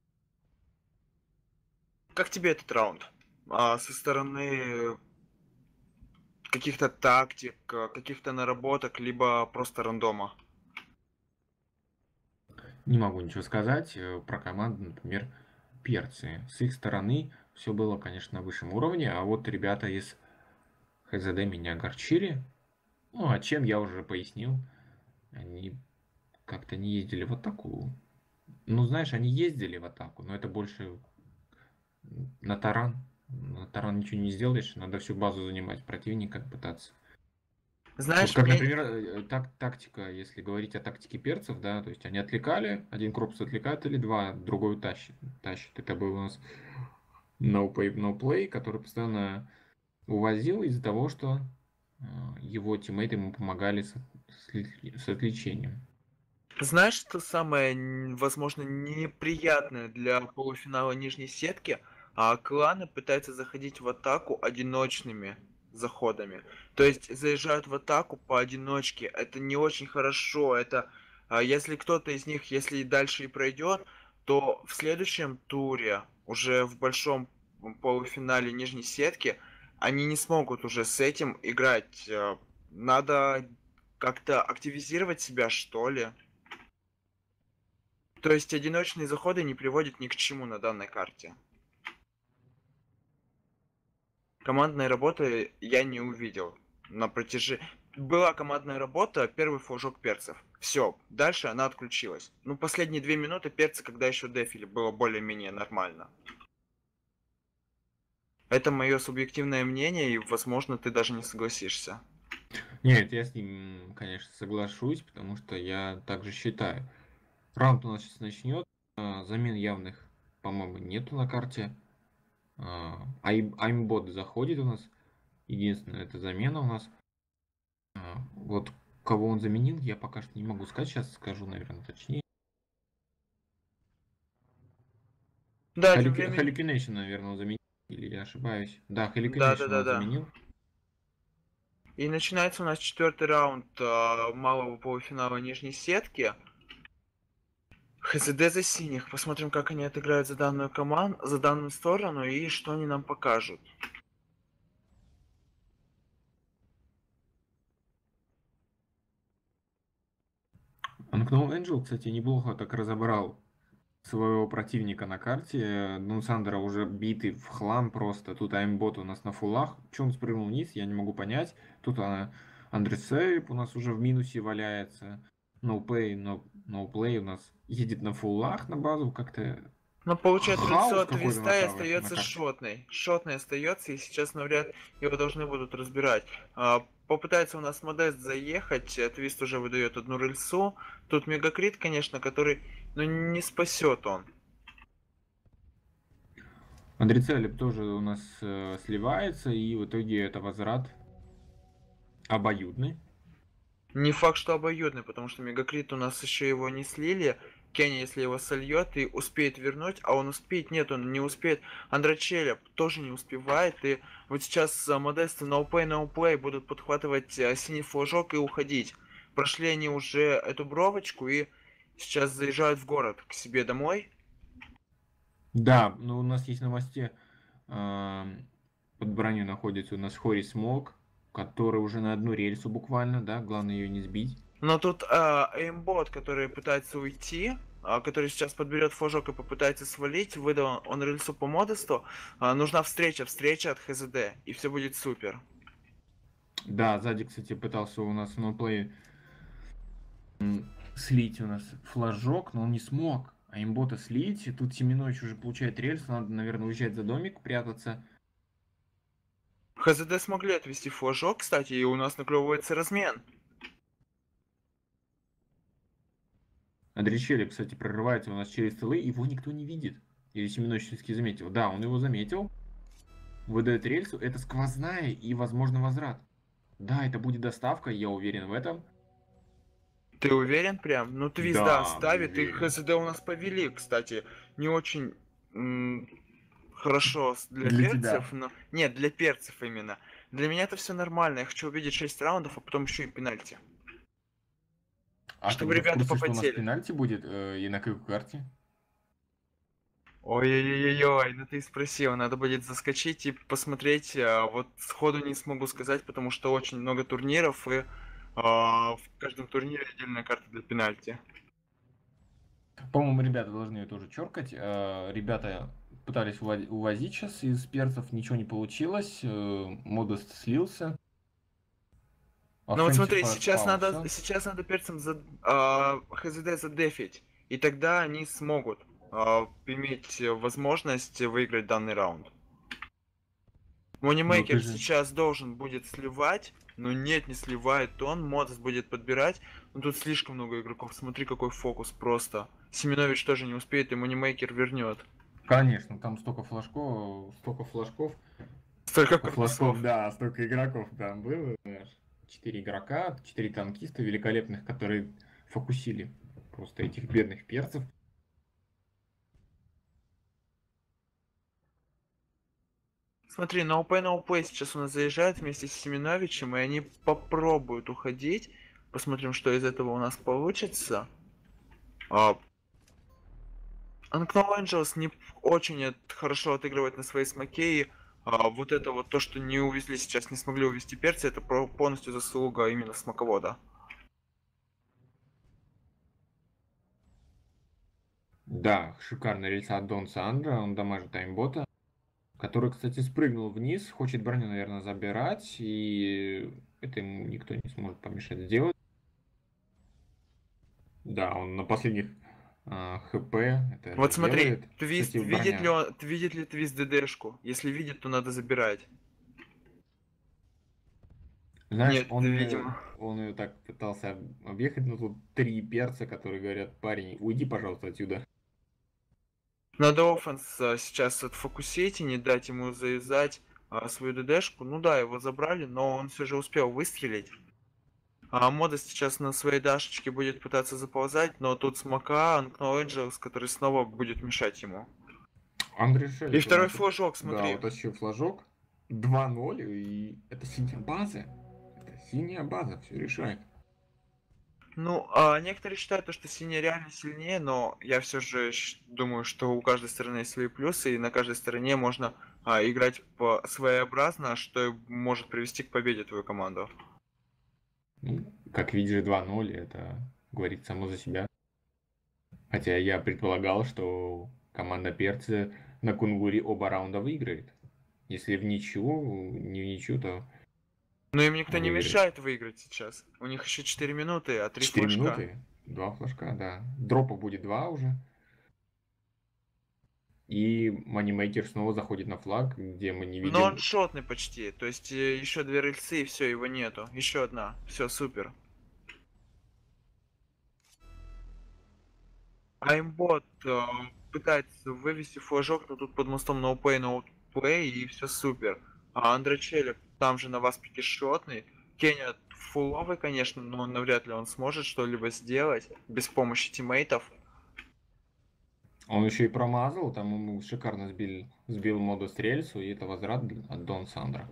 Как тебе этот раунд? А, со стороны каких-то тактик, а, каких-то наработок, либо просто рандома? Не могу ничего сказать э, про команду, например, перцы. С их стороны все было, конечно, на высшем уровне, а вот ребята из ХЗД меня огорчили. Ну, а чем я уже пояснил. Они как-то не ездили в атаку. Ну, знаешь, они ездили в атаку, но это больше на таран. На таран ничего не сделаешь, надо всю базу занимать противника, пытаться. Вот Знаешь, как, мне... например, э, так, тактика, если говорить о тактике перцев, да, то есть они отвлекали, один корпус отвлекает или два, другой тащит. тащит. Это был у нас no pay, no play, который постоянно увозил из-за того, что э, его тиммейты ему помогали с, с, с отвлечением. Знаешь, что самое, н- возможно, неприятное для полуфинала нижней сетки? А кланы пытаются заходить в атаку одиночными заходами. То есть заезжают в атаку поодиночке. Это не очень хорошо. Это а, если кто-то из них, если и дальше и пройдет, то в следующем туре, уже в большом полуфинале нижней сетки, они не смогут уже с этим играть. Э, Надо как-то активизировать себя, что ли. То есть одиночные заходы не приводят ни к чему на данной карте. Командной работы я не увидел. На протяжении... Была командная работа, первый флажок перцев. Все, дальше она отключилась. Ну, последние две минуты перцы, когда еще дефили, было более-менее нормально. Это мое субъективное мнение, и, возможно, ты даже не согласишься. Нет, я с ним, конечно, соглашусь, потому что я также считаю. Раунд у нас сейчас начнет. Замен явных, по-моему, нету на карте. А, ай- Аймбот заходит у нас. Единственное, это замена у нас. А, Вот кого он заменил, я пока что не могу сказать. Сейчас скажу, наверное, точнее. Да, тем временем... Халюкинейшн, наверное, он заменил. Или я ошибаюсь. Да, Халюкинейшн он Да-да-да-да. заменил. И начинается у нас четвертый раунд а, малого полуфинала нижней сетки. ХЗД за синих. Посмотрим, как они отыграют за данную команду, за данную сторону и что они нам покажут. Unknown Angel, кстати, неплохо так разобрал своего противника на карте. Нунсандера уже битый в хлам просто. Тут аймбот у нас на фулах. Че он спрыгнул вниз, я не могу понять. Тут а, Андресейп у нас уже в минусе валяется. No play, no, no play у нас едет на фулах на базу. Как-то Но получает рельсо хаос от какой-то твиста и накалывается на остается карте. шотный. Шотный остается, и сейчас навряд его должны будут разбирать. А, попытается у нас Модест заехать, а твист уже выдает одну рельсу. Тут Мегакрит, конечно, который, ну, не спасет он. Андрецелеп тоже у нас э, сливается, и в итоге это возврат обоюдный. Не факт, что обоюдный, потому что Мегакрит у нас еще его не слили. Кенни, если его сольет и успеет вернуть, а он успеет, нет, он не успеет. Андрачелеп тоже не успевает, и вот сейчас а, Модесты no pay, no play будут подхватывать а, синий флажок и уходить. Прошли они уже эту бровочку и сейчас заезжают в город к себе домой. Да, но у нас есть на мосте э, под броней находится у нас Хори Смок, который уже на одну рельсу буквально, да, главное ее не сбить. Но тут а, эймбот, который пытается уйти, а, который сейчас подберет флажок и попытается свалить, выдал он рельсу по Модесту, а, нужна встреча, встреча от ХЗД, и все будет супер. Да, сзади, кстати, пытался у нас в ноуплей слить у нас флажок, но он не смог. А имбота слить, и тут Семенович уже получает рельс, надо, наверное, уезжать за домик, прятаться. ХЗД смогли отвести флажок, кстати, и у нас наклевывается размен. Андрей, кстати, прорывается у нас через тылы, его никто не видит. Или Семенович все-таки заметил? Да, он его заметил. Выдает рельсу, это сквозная и, возможно, возврат. Да, это будет доставка, я уверен в этом. Ты уверен прям? Ну, твист, да, Да, ставит, и уверен. ХЗД у нас повели, кстати. Не очень м, хорошо с- для Для перцев, тебя. но... Нет, для перцев именно. Для меня это все нормально, я хочу увидеть шесть раундов, а потом еще и пенальти. А Чтобы ты в ребята курсе, что у нас попотели. пенальти будет э, и на какой карте? Ой-ой-ой-ой, ну ты спросил, надо будет заскочить и посмотреть. а, Вот сходу не смогу сказать, потому что очень много турниров, и а, в каждом турнире отдельная карта для пенальти. По-моему, ребята должны ее тоже черкать. Э, Ребята пытались уво- увозить сейчас из перцев, ничего не получилось. э, Модест слился. Ну вот Offensive смотри, сейчас надо, остался. сейчас надо перцам за, а, ХЗД задефить, и тогда они смогут а, иметь возможность выиграть данный раунд. Но ты Монимейкер же... сейчас должен будет сливать, но нет, не сливает он, Модес будет подбирать, но тут слишком много игроков, смотри какой фокус просто. Семенович тоже не успеет, и Монимейкер вернет. Конечно, там столько флажков, столько флажков. Столько Столько флажков, корпусов. да, столько игроков там было. Четыре игрока, четыре танкиста великолепных, которые фокусили просто этих бедных перцев. Смотри, на ОП на ОП сейчас у нас заезжает вместе с Семеновичем, и они попробуют уходить. Посмотрим, что из этого у нас получится. А, Unknown Angels не очень от- хорошо отыгрывает на своей смоке, и а, вот это вот то, что не увезли сейчас, не смогли увезти перцы, это про- полностью заслуга именно смоковода. Да, шикарная рельса от Дон Сандра, он дамажит таймбота, который, кстати, спрыгнул вниз, хочет броню, наверное, забирать, и это ему никто не сможет помешать сделать. Да, он на последних а, хп это Вот смотри, делает. Кстати, Твист, видит ли броня. он, видит ли Твист ДДшку? Если видит, то надо забирать. Знаешь, Нет, он ее, видимо. он ее так пытался об- объехать, но тут три перца, которые говорят: парень, уйди, пожалуйста, отсюда. Надо офенс а, сейчас отфокусить и не дать ему завязать а, свою ДДшку. Ну да, его забрали, но он все же успел выстрелить. А Мода сейчас на своей дашечке будет пытаться заползать, но тут смока, Unknown Angels, который снова будет мешать ему. Андрей И Шелик у второй нас, флажок, да, смотри. утащил флажок. два ноль, и это синяя база. Это синяя база, все решает. Ну, а некоторые считают, то, что синий реально сильнее, но я все же щ- думаю, что у каждой стороны есть свои плюсы, и на каждой стороне можно а, играть по своеобразно, что и может привести к победе твою команду. Ну, как видишь, два ноль, это говорит само за себя. Хотя я предполагал, что команда перца на Кунгуре оба раунда выиграет. Если в ничью, не в ничью, то Но им никто не выиграет. мешает выиграть сейчас. У них еще четыре минуты, а три Четыре флажка. минуты, два флажка, да. Дропа будет два уже. И манимейкер снова заходит на флаг, где мы не Но он видим. шотный почти, то есть еще две рельсы и все, его нету. Еще одна. Все, супер. Аймбот э, пытается вывести флажок, но тут под мостом no pay, no play, и все супер. А Андре Челик там же на вас шотный. Кеня фуловый, конечно, но навряд ли он сможет что-либо сделать без помощи тиммейтов. Он еще и промазал, там ему шикарно сбил, сбил моду с рельсу, и это возврат от Дон Сандра.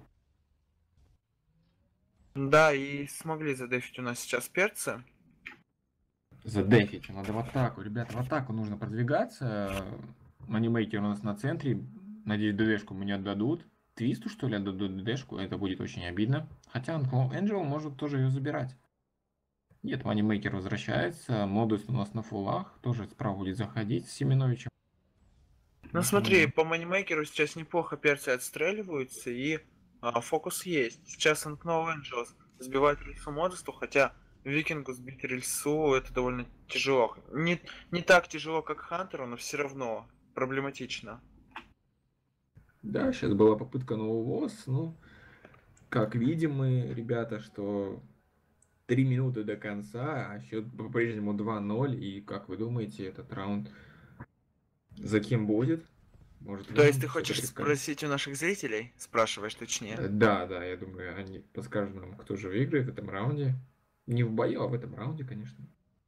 Да, и смогли задефить у нас сейчас перцы. Задефить, надо в атаку, ребята, в атаку нужно продвигаться. Манимейкер у нас на центре, надеюсь, ДДшку мне отдадут. Твисту, что ли, отдадут ДДшку, это будет очень обидно. Хотя Энджел может тоже ее забирать. Нет, манимейкер возвращается, модус у нас на фулах, тоже справа будет заходить с Семеновичем. Ну Поэтому смотри, да. по манимейкеру сейчас неплохо перцы отстреливаются, и а, фокус есть. Сейчас Unknown Angels сбивает рельсу Модесту, хотя Викингу сбить рельсу это довольно тяжело. Не, не так тяжело, как Хантеру, но все равно проблематично. Да, сейчас была попытка нового ВОЗ, ну, как видим мы, ребята, что три минуты до конца, а счет по-прежнему два ноль, и как вы думаете, этот раунд за кем будет? Может, вы То есть нам ты что-то хочешь подскажете? спросить у наших зрителей? Спрашиваешь точнее. Э, Да, да, я думаю, они подскажут нам, кто же выиграет в этом раунде. Не в бою, а в этом раунде, конечно.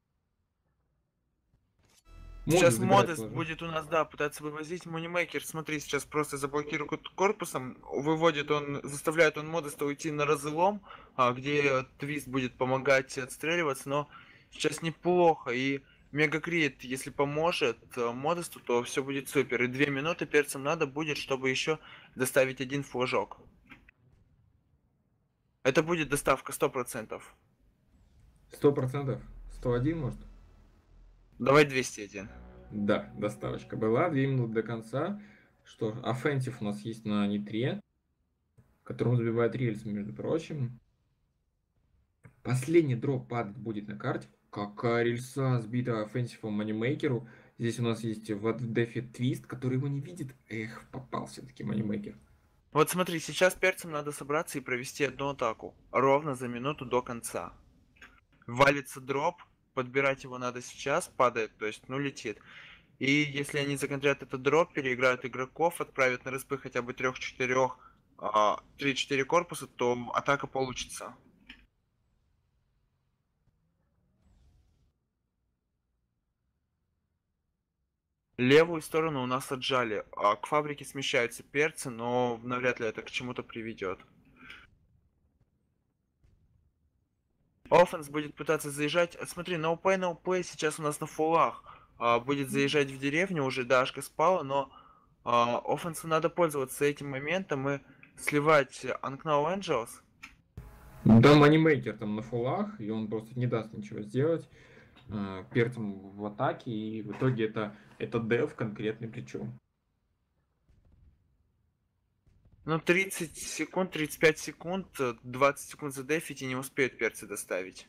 Моды Сейчас забирает Модест положение. будет у нас, да, пытаться вывозить. Мунимейкер, смотри, сейчас просто заблокирует корпусом. Выводит он, заставляет он Модеста уйти на разлом, а, где Твист будет помогать отстреливаться, но сейчас неплохо. И Мегакрит, если поможет э, Модесту, то все будет супер. И две минуты перцам надо будет, чтобы еще доставить один флажок. Это будет доставка сто процентов. Сто процентов. Сто один, может? Давай двести один. Да, доставочка была. Две минуты до конца. Что ж, офенсив у нас есть на нитре, которым забивает рельсы, между прочим. Последний дроп падать будет на карте. Какая рельса сбита офенсивом манимейкеру. Здесь у нас есть в дефе твист, который его не видит. Эх, попал все-таки манимейкер. Вот смотри, сейчас перцам надо собраться и провести одну атаку. Ровно за минуту до конца. Валится дроп, подбирать его надо сейчас, падает, то есть, ну, летит. И если они законтрят этот дроп, переиграют игроков, отправят на респы хотя бы трех-четырех, три-четыре корпуса, то атака получится. Левую сторону у нас отжали, а к фабрике смещаются перцы, но навряд ли это к чему-то приведет. Офенс будет пытаться заезжать. Смотри, ноупэй, ноупэй сейчас у нас на фулах. А, будет заезжать в деревню, уже Дашка спала, но а, офенсу надо пользоваться этим моментом и сливать Unknown Angels. Да, манимейкер там на фулах, и он просто не даст ничего сделать э, перцем в атаке, и в итоге это, это деф конкретный причем. Ну, тридцать секунд, тридцать пять секунд, двадцать секунд задефить и не успеют перцы доставить.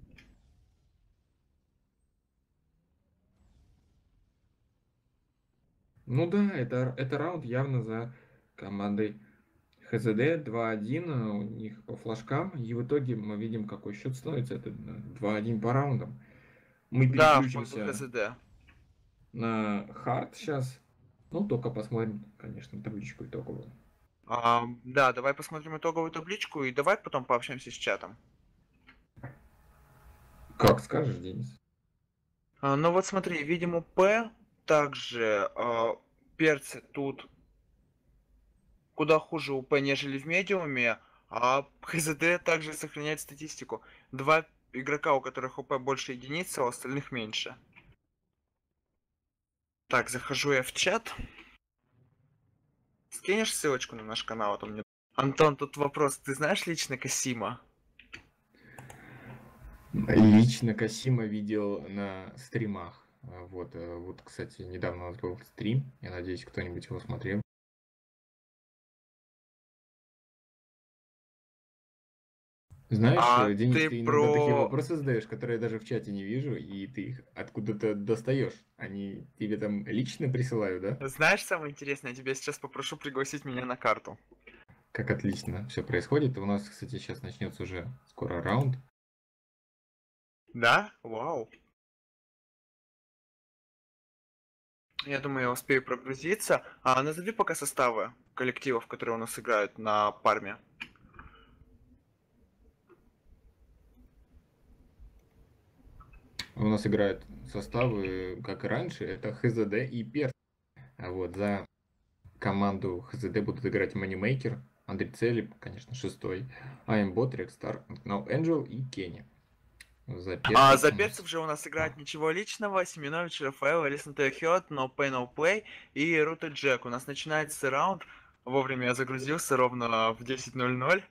Ну да, это, это раунд явно за командой ХЗД два один у них по флажкам, и в итоге мы видим, какой счет становится. Это два один по раундам. Мы Да, в пользу переключимся ХЗД. на хард сейчас. Ну, только посмотрим, конечно, табличку итоговую. А, да, давай посмотрим итоговую табличку и давай потом пообщаемся с чатом. Как скажешь, Денис. А, ну вот смотри, видим у П также а, перцы тут куда хуже у П, нежели в медиуме, а ХЗД также сохраняет статистику. Два игрока, у которых ОП больше единицы, а у остальных меньше. Так, захожу я в чат. Скинешь ссылочку на наш канал, а то мне... Антон, тут вопрос. Ты знаешь лично Касима? Лично Касима видел на стримах. А, Вот, э, вот, кстати, недавно у нас был стрим. Я надеюсь, кто-нибудь его смотрел. Знаешь, А э, Денис, ты ты иногда такие про... вопросы задаешь, которые я даже в чате не вижу, и ты их откуда-то достаешь. Они тебе там лично присылают, да? Знаешь самое интересное? Я тебя сейчас попрошу пригласить меня на карту. Как отлично все происходит. У нас, кстати, сейчас начнется уже скоро раунд. Да? Вау. Я думаю, я успею прогрузиться. А назови пока составы коллективов, которые у нас играют на парме. У нас играют составы, как и раньше, это ХЗД и Перс. А вот за команду ХЗД будут играть Манимейкер, Андрей Целеб, конечно, шестой, Аймбот, Рекстар, No Angel и Кенни. За А перцев за у нас... перцев же у нас играет ничего личного, Семенович, Рафаэл, Listen to your heart, No Pay No Play и Рута Джек. У нас начинается раунд. Вовремя я загрузился ровно в десять ноль ноль.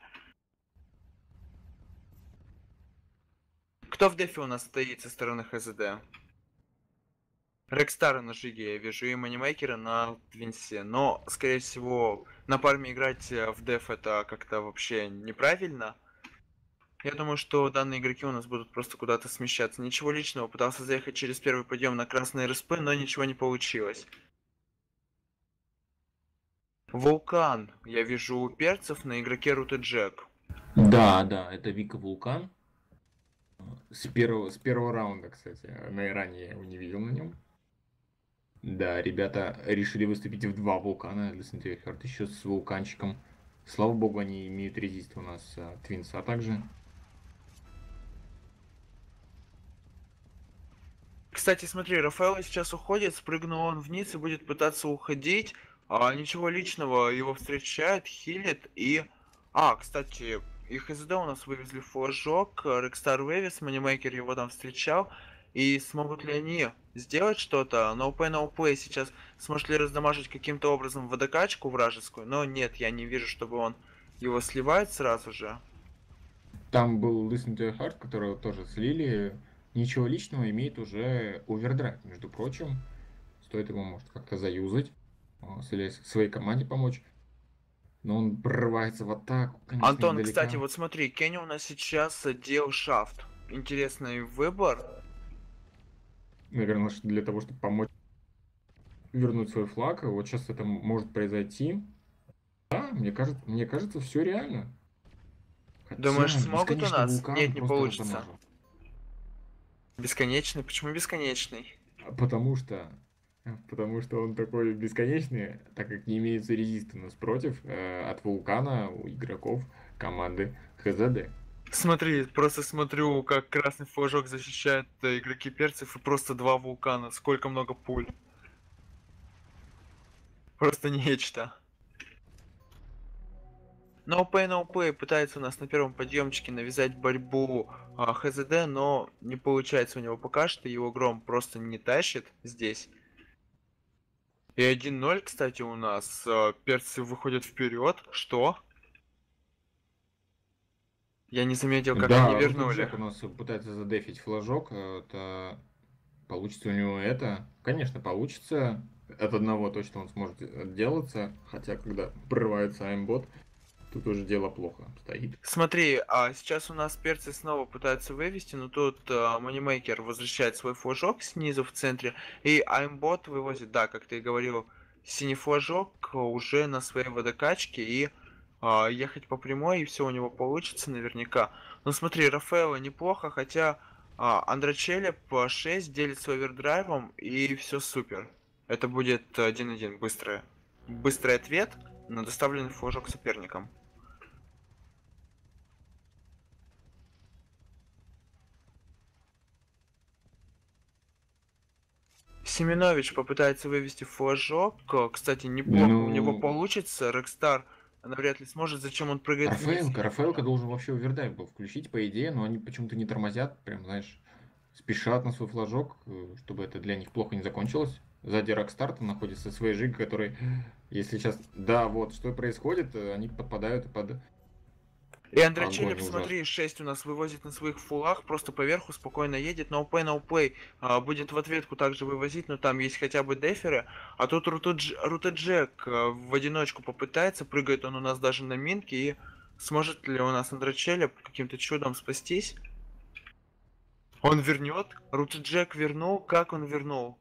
Кто в дефе у нас стоит со стороны ХЗД? Рекстара на Жиге я вижу и Манимейкера на Твинсе. Но, скорее всего, на парме играть э, в деф это как-то вообще неправильно. Я думаю, что данные игроки у нас будут просто куда-то смещаться. Ничего личного, пытался заехать через первый подъем на красные РСП, но ничего не получилось. Вулкан. Я вижу у перцев на игроке Руты Джек. Да, да, это Вика Вулкан. С первого, с первого раунда, кстати. На Иране я его не видел на нем. Да, ребята решили выступить в два вулкана. Listen to Your Heart еще с вулканчиком. Слава богу, они имеют резист у нас а, Твинса также. Кстати, смотри, Рафаэлло сейчас уходит, спрыгнул он вниз и будет пытаться уходить. А, ничего личного, его встречает, хилит и... А, кстати, их ХЗД у нас вывезли в флажок, Рексtar Вэвис, Манимейкер его там встречал. И смогут ли они сделать что-то? No Pay No Play сейчас сможет ли раздамажить каким-то образом водокачку вражескую? Но нет, я не вижу, чтобы он его сливает сразу же. Там был Listen to Your Heart, которого тоже слили. Ничего личного, имеет уже овердрайв, между прочим. Стоит его, может, как-то заюзать, своей команде помочь. Но он прорывается в атаку, конечно, Антон, издалека. кстати, вот смотри, Кенни у нас сейчас делал шафт. Интересный выбор. Наверное, для того, чтобы помочь вернуть свой флаг. Вот сейчас это может произойти. Да, мне кажется, мне кажется, все реально. Хотя, Думаешь, смогут у нас? Вулкан Нет, не просто получится. раздамажил. Бесконечный? Почему бесконечный? Потому что, потому что он такой бесконечный, так как не имеется резист у нас против э, от Вулкана у игроков команды ХЗД. Смотри, просто смотрю, как красный флажок защищает э, игроки перцев и просто два вулкана. Сколько много пуль. Просто нечто. No Pay No Play пытается у нас на первом подъемчике навязать борьбу а, ХЗД, но не получается у него пока что. Его Гром просто не тащит здесь. И один ноль, кстати, у нас. А, перцы выходят вперед. Что? Я не заметил, как Да, они Рута вернули. Джек у нас пытается задефить флажок. Это... Получится у него это? Конечно, получится. От одного точно он сможет отделаться. Хотя, когда прорывается аймбот, тут уже дело плохо стоит. Смотри, а сейчас у нас перцы снова пытаются вывести, но тут а, Манимейкер возвращает свой флажок снизу в центре, и аймбот вывозит, да, как ты и говорил, синий флажок уже на своей водокачке, и а, ехать по прямой, и все у него получится наверняка. Но смотри, Рафаэлло неплохо, хотя а, Андрачелеп шесть делится овердрайвом, и все супер. Это будет один один, быстрый, быстрый ответ на доставленный флажок соперникам. Семенович попытается вывести флажок. Кстати, неплохо Ну... у него получится. Рексtar навряд ли сможет. Зачем он прыгает вниз? Рафаэлка, Рафаэлка должен вообще овердайв был включить, по идее, но они почему-то не тормозят, прям, знаешь, спешат на свой флажок, чтобы это для них плохо не закончилось. Сзади Рокстар там находится свои жиг, который, если сейчас, да, вот, что происходит, они подпадают под... И Андрачелеп, огонь смотри, шесть у нас вывозит на своих фулах, просто поверху спокойно едет. No Pay No Play а, будет в ответку также вывозить, но там есть хотя бы деферы. А тут Рута Джек а, в одиночку попытается, прыгает он у нас даже на минке. И сможет ли у нас Андрачелеп каким-то чудом спастись? Он вернет. Рута Джек вернул. Как он вернул?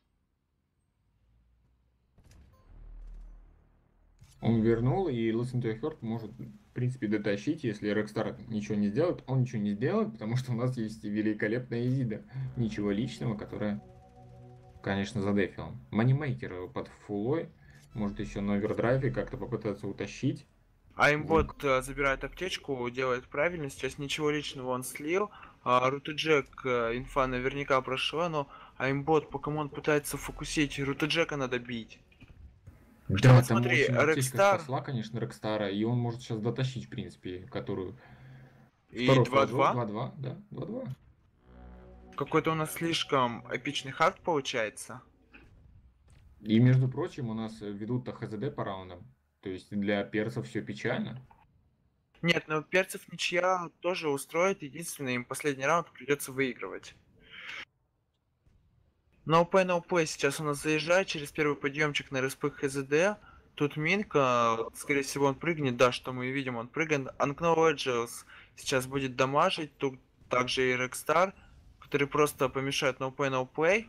Он вернул, и Listen to Your Heart может, в принципе, дотащить, если Рокстар ничего не сделает. Он ничего не сделает, потому что у нас есть великолепная Изида. Ничего личного, которая, конечно, задефила. Манимейкер под фулой, может еще на овердрайве как-то попытаться утащить. Аймбот uh, забирает аптечку, делает правильно, сейчас ничего личного он слил. Uh, Рута Джек uh, инфа наверняка прошла, но Аймбот, покемон пытается фокусить, Рута Джека надо бить. Да, вот там смотри, очень аптечка Рексtar... спасла, конечно, Рокстара, и он может сейчас дотащить, в принципе, которую... И два-два? два-два, да, два-два. Какой-то у нас слишком эпичный хард получается. И, между прочим, у нас ведут-то ХЗД по раундам. То есть для перцев все печально. Нет, но перцев ничья тоже устроит. Единственное, им последний раунд придется выигрывать. No Pay No Play сейчас у нас заезжает через первый подъемчик на РСП ХЗД. Тут Минка, скорее всего, он прыгнет. Да, что мы и видим, он прыгнет. Unknown Angels сейчас будет дамажить. Тут также и Рексtar, который просто помешает No Pay No Play.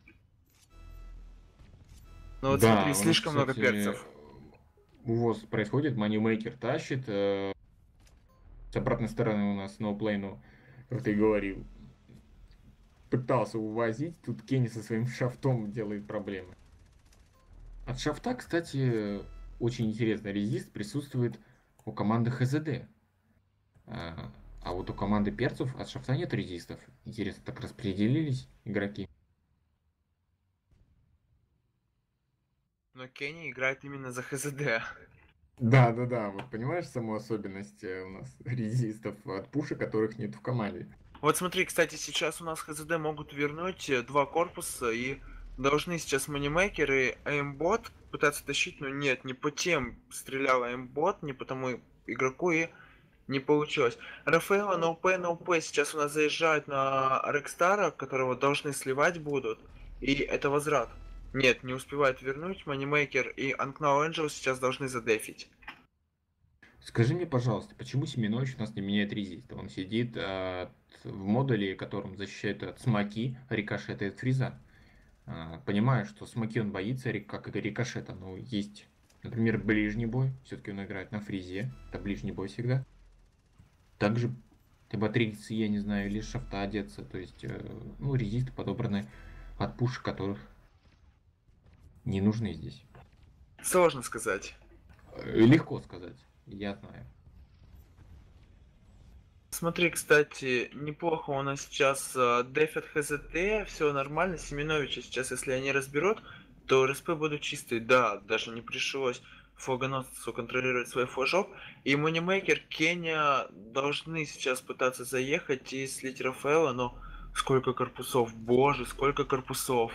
Но вот смотри, Да, у нас, слишком много кстати, перцев. увоз происходит, манимейкер тащит. э, С обратной стороны у нас ноуплейну, как ты говорил, пытался увозить. Тут Кенни со своим шафтом делает проблемы. От шафта, кстати, очень интересный резист присутствует у команды ХЗД. А, а вот у команды перцев от шафта нет резистов. Интересно, так распределились игроки. Но Кенни играет именно за ХЗД. Да, да, да, вот понимаешь саму особенность э, у нас резистов от пуша, которых нет в команде. Вот смотри, кстати, сейчас у нас ХЗД могут вернуть э, два корпуса и должны сейчас манимейкер и аимбот пытаться тащить, но нет, не по тем стрелял аимбот, не по тому игроку и не получилось. Рафаэла, ноупэ, ноупэ сейчас у нас заезжают на Рекстара, которого должны сливать будут, и это возврат. Нет, не успевает вернуть, манимейкер и Unknown Angel сейчас должны задефить. Скажи мне, пожалуйста, почему Семенович у нас не меняет резист? Он сидит э, в модуле, которым защищает от смоки, рикошета и от фриза. А, понимаю, что смоки он боится, рик- как и рикошета, но есть, например, ближний бой. Все-таки он играет на фризе. Это ближний бой всегда. Также либо триггерсы, я не знаю, или шафта одеться. То есть, э, ну, резисты подобраны от пуша, которых не нужны здесь. Сложно сказать. Э, Легко сказать, я знаю. Смотри, кстати, неплохо у нас сейчас э, дефят ХЗТ, все нормально. Семеновича сейчас, если они разберут, то РСП будут чистые. Да, даже не пришлось флагоносцу контролировать свой флажок. И Манимейкер, Кеня должны сейчас пытаться заехать и слить Рафаэла, но сколько корпусов, боже, сколько корпусов.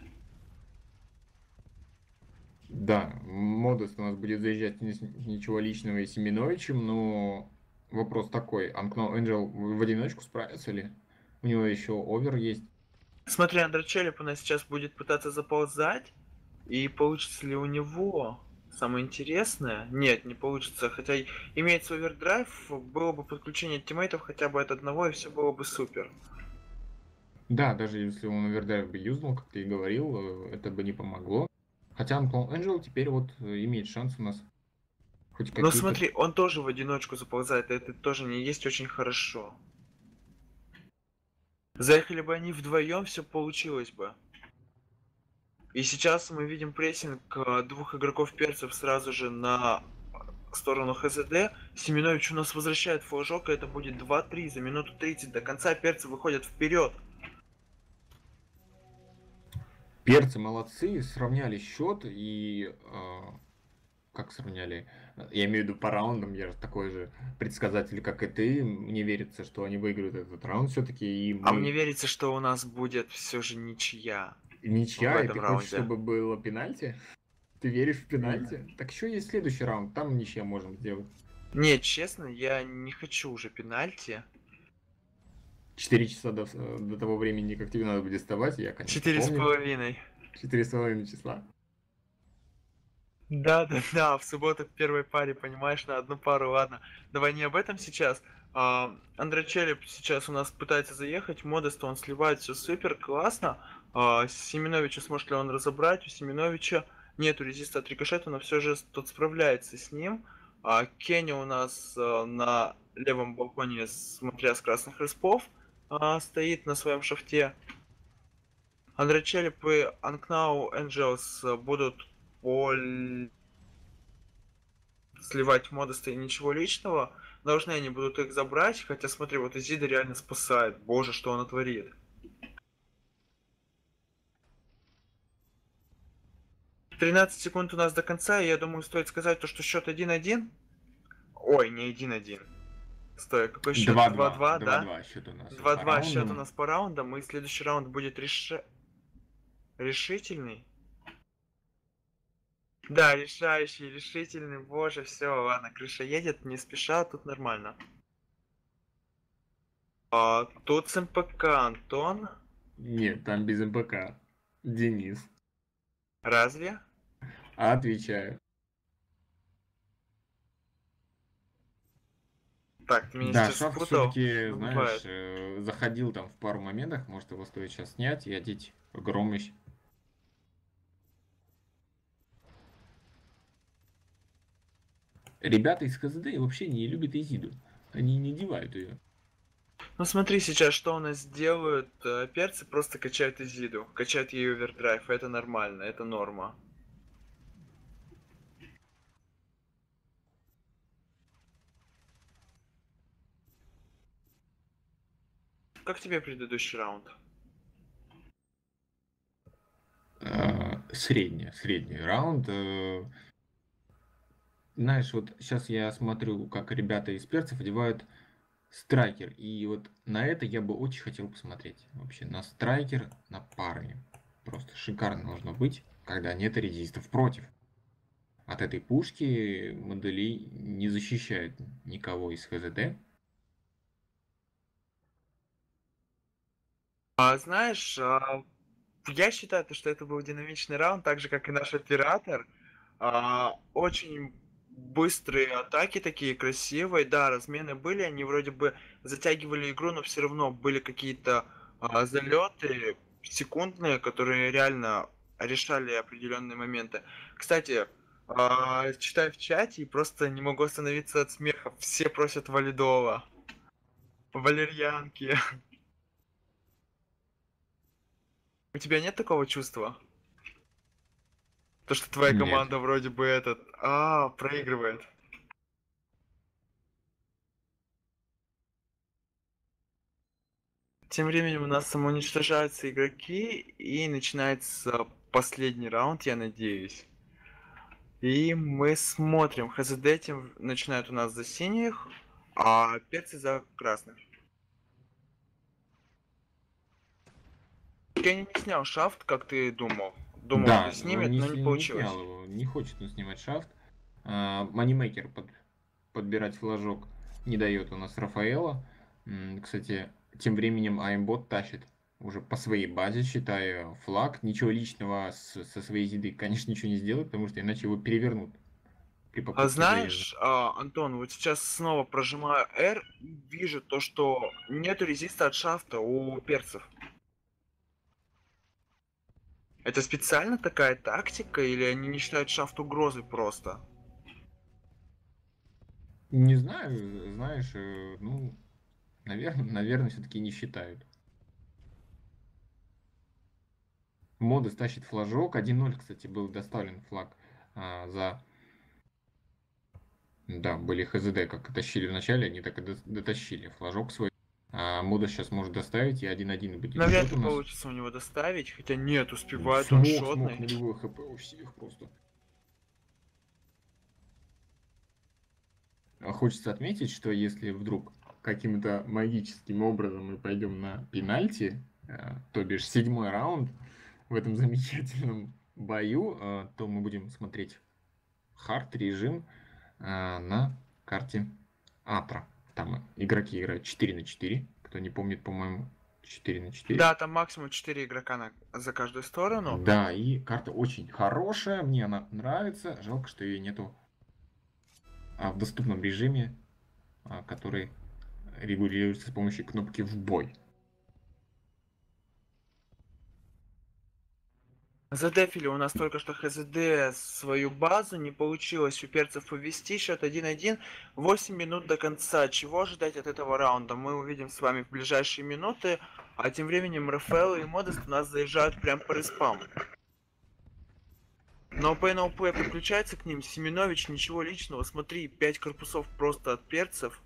Да, Модест у нас будет заезжать ни- ничего личного и Семеновичем, но вопрос такой, Unknown Angel в одиночку справится ли? У него еще овер есть. Смотри, Андрачелеп у нас сейчас будет пытаться заползать. И получится ли у него самое интересное? Нет, не получится. Хотя и- имеется овердрайв, было бы подключение тиммейтов хотя бы от одного, и все было бы супер. Да, даже если он овердайв бы юзнул, как ты и говорил, э, это бы не помогло. Хотя Unknown Angel теперь вот э, имеет шанс у нас хоть Но какие-то... смотри, он тоже в одиночку заползает, и это тоже не есть очень хорошо. Заехали бы они вдвоем, все получилось бы. И сейчас мы видим прессинг э, двух игроков перцев сразу же на сторону ХЗД. Семенович у нас возвращает флажок, и это будет два-три за минуту тридцать. До конца перцы выходят вперед. Перцы молодцы, сравняли счет и... э, как сравняли? Я имею в виду по раундам, я же такой же предсказатель, как и ты. Мне верится, что они выиграют этот раунд все-таки, и А мне мы... верится, что у нас будет все же ничья в Ничья, и ты этом хочешь, раунде. чтобы было пенальти? Ты веришь в М. пенальти? Так еще есть следующий раунд, там ничья можем сделать. Не, честно, я не хочу уже пенальти. Четыре часа до, до того времени, как тебе надо будет вставать, я, конечно, Четыре с помню. половиной. Четыре с половиной числа. Да, да, да, в субботу в первой паре, понимаешь, на одну пару, ладно. Давай не об этом сейчас. А, Андрей Челеп сейчас у нас пытается заехать, Модеста он сливает, все супер, классно. А, Семеновича сможет ли он разобрать? У Семеновича нету резиста от рикошета, но все же тот справляется с ним. А, Кенни у нас а, на левом балконе, смотря с красных респов, а, стоит на своем шафте. Андрей Челеп и Unknown Angels будут по сливать модесты и ничего личного. Должны они будут их забрать, хотя смотри, вот Изида реально спасает. Боже, что она творит. тринадцать секунд у нас до конца, и я думаю, стоит сказать то, что счет один-один. Ой, не один-один. Стой, какой счет? два-два. два-два, да? два-два счет у нас. По два-два счет у раундам. нас по раундам, и следующий раунд будет реши... решительный. Да, решающий, решительный, боже, все, ладно, крыша едет, не спеша, тут нормально. А, тут с МПК Антон. Нет, там без МПК. Денис. Разве? Отвечаю. Так, ты меня Да, сейчас Шафт спутал. все-таки, Ну, знаешь, бывает. э, заходил там в пару моментах, может его стоит сейчас снять и одеть Громыч. Ребята из ХЗД вообще не любят Изиду. Они не девают ее. Ну смотри сейчас, что у нас делают. э, Перцы просто качают Изиду. Качают ей овердрайв. Это нормально, это норма. Как тебе предыдущий раунд? Э, Средний, средний раунд. э, Знаешь, вот сейчас я смотрю, как ребята из перцев одевают страйкер. И вот на это я бы очень хотел посмотреть. Вообще, на страйкер, на пары. Просто шикарно должно быть, когда нет резистов против. От этой пушки модели не защищают никого из ХЗД. А знаешь, а, я считаю, то, что это был динамичный раунд, так же как и наш оператор. А, очень быстрые атаки такие красивые, да, размены были, они вроде бы затягивали игру, но все равно были какие-то а, залеты секундные, которые реально решали определенные моменты. Кстати, а, читаю в чате и просто не могу остановиться от смеха. Все просят валидола, валерьянки. У тебя нет такого чувства? То, что твоя Нет. команда вроде бы этот, а, проигрывает. Тем временем у нас самоуничтожаются игроки, и начинается последний раунд, я надеюсь. И мы смотрим, ХЗД тем начинают у нас за синих, а перцы за красных. Я не снял шафт, как ты думал. Думал, что Да, он снимет, не, но не сли- не снял получилось. его. Не хочет он снимать шафт. А, Манимейкер под, подбирать флажок не дает у нас Рафаэла. М, Кстати, тем временем Аймбот тащит уже по своей базе, считаю, флаг. Ничего личного с- со своей зиды, конечно, ничего не сделает, потому что иначе его перевернут при А попытке заезда. знаешь, а, Антон, вот сейчас снова прожимаю R и вижу то, что нету резиста от шафта у перцев. Это специально такая тактика или они не считают шафт угрозой просто? Не знаю, знаешь, э, ну, наверное, наверное, все-таки не считают. Мода стащит флажок. один ноль, кстати, был доставлен флаг а, за... Да, были ХЗД, как тащили в начале, они так и до- дотащили флажок свой. А Мода сейчас может доставить, и один один будет Навряд счет ли у нас. получится у него доставить, хотя нет, Ну, успевает он смог, смог, шотный. нулевой хп у всех просто. А хочется отметить, что если вдруг каким-то магическим образом мы пойдем на пенальти, э, то бишь седьмой раунд в этом замечательном бою, э, то мы будем смотреть хард режим э, на карте Атра. Там игроки играют четыре на четыре. Кто не помнит, по-моему, четыре на четыре. Да, там максимум четыре игрока на, за каждую сторону. Да, и карта очень хорошая, мне она нравится. Жалко, что ее нету а, в доступном режиме, а, который регулируется с помощью кнопки в бой. Задефили у нас только что ХЗД свою базу, не получилось у перцев повести, счет один один, восемь минут до конца. Чего ожидать от этого раунда? Мы увидим с вами в ближайшие минуты, а тем временем Рафаэл и Модест у нас заезжают прям по респам. Но ПНЛП подключается к ним, Семенович, ничего личного, смотри, пять корпусов просто от перцев.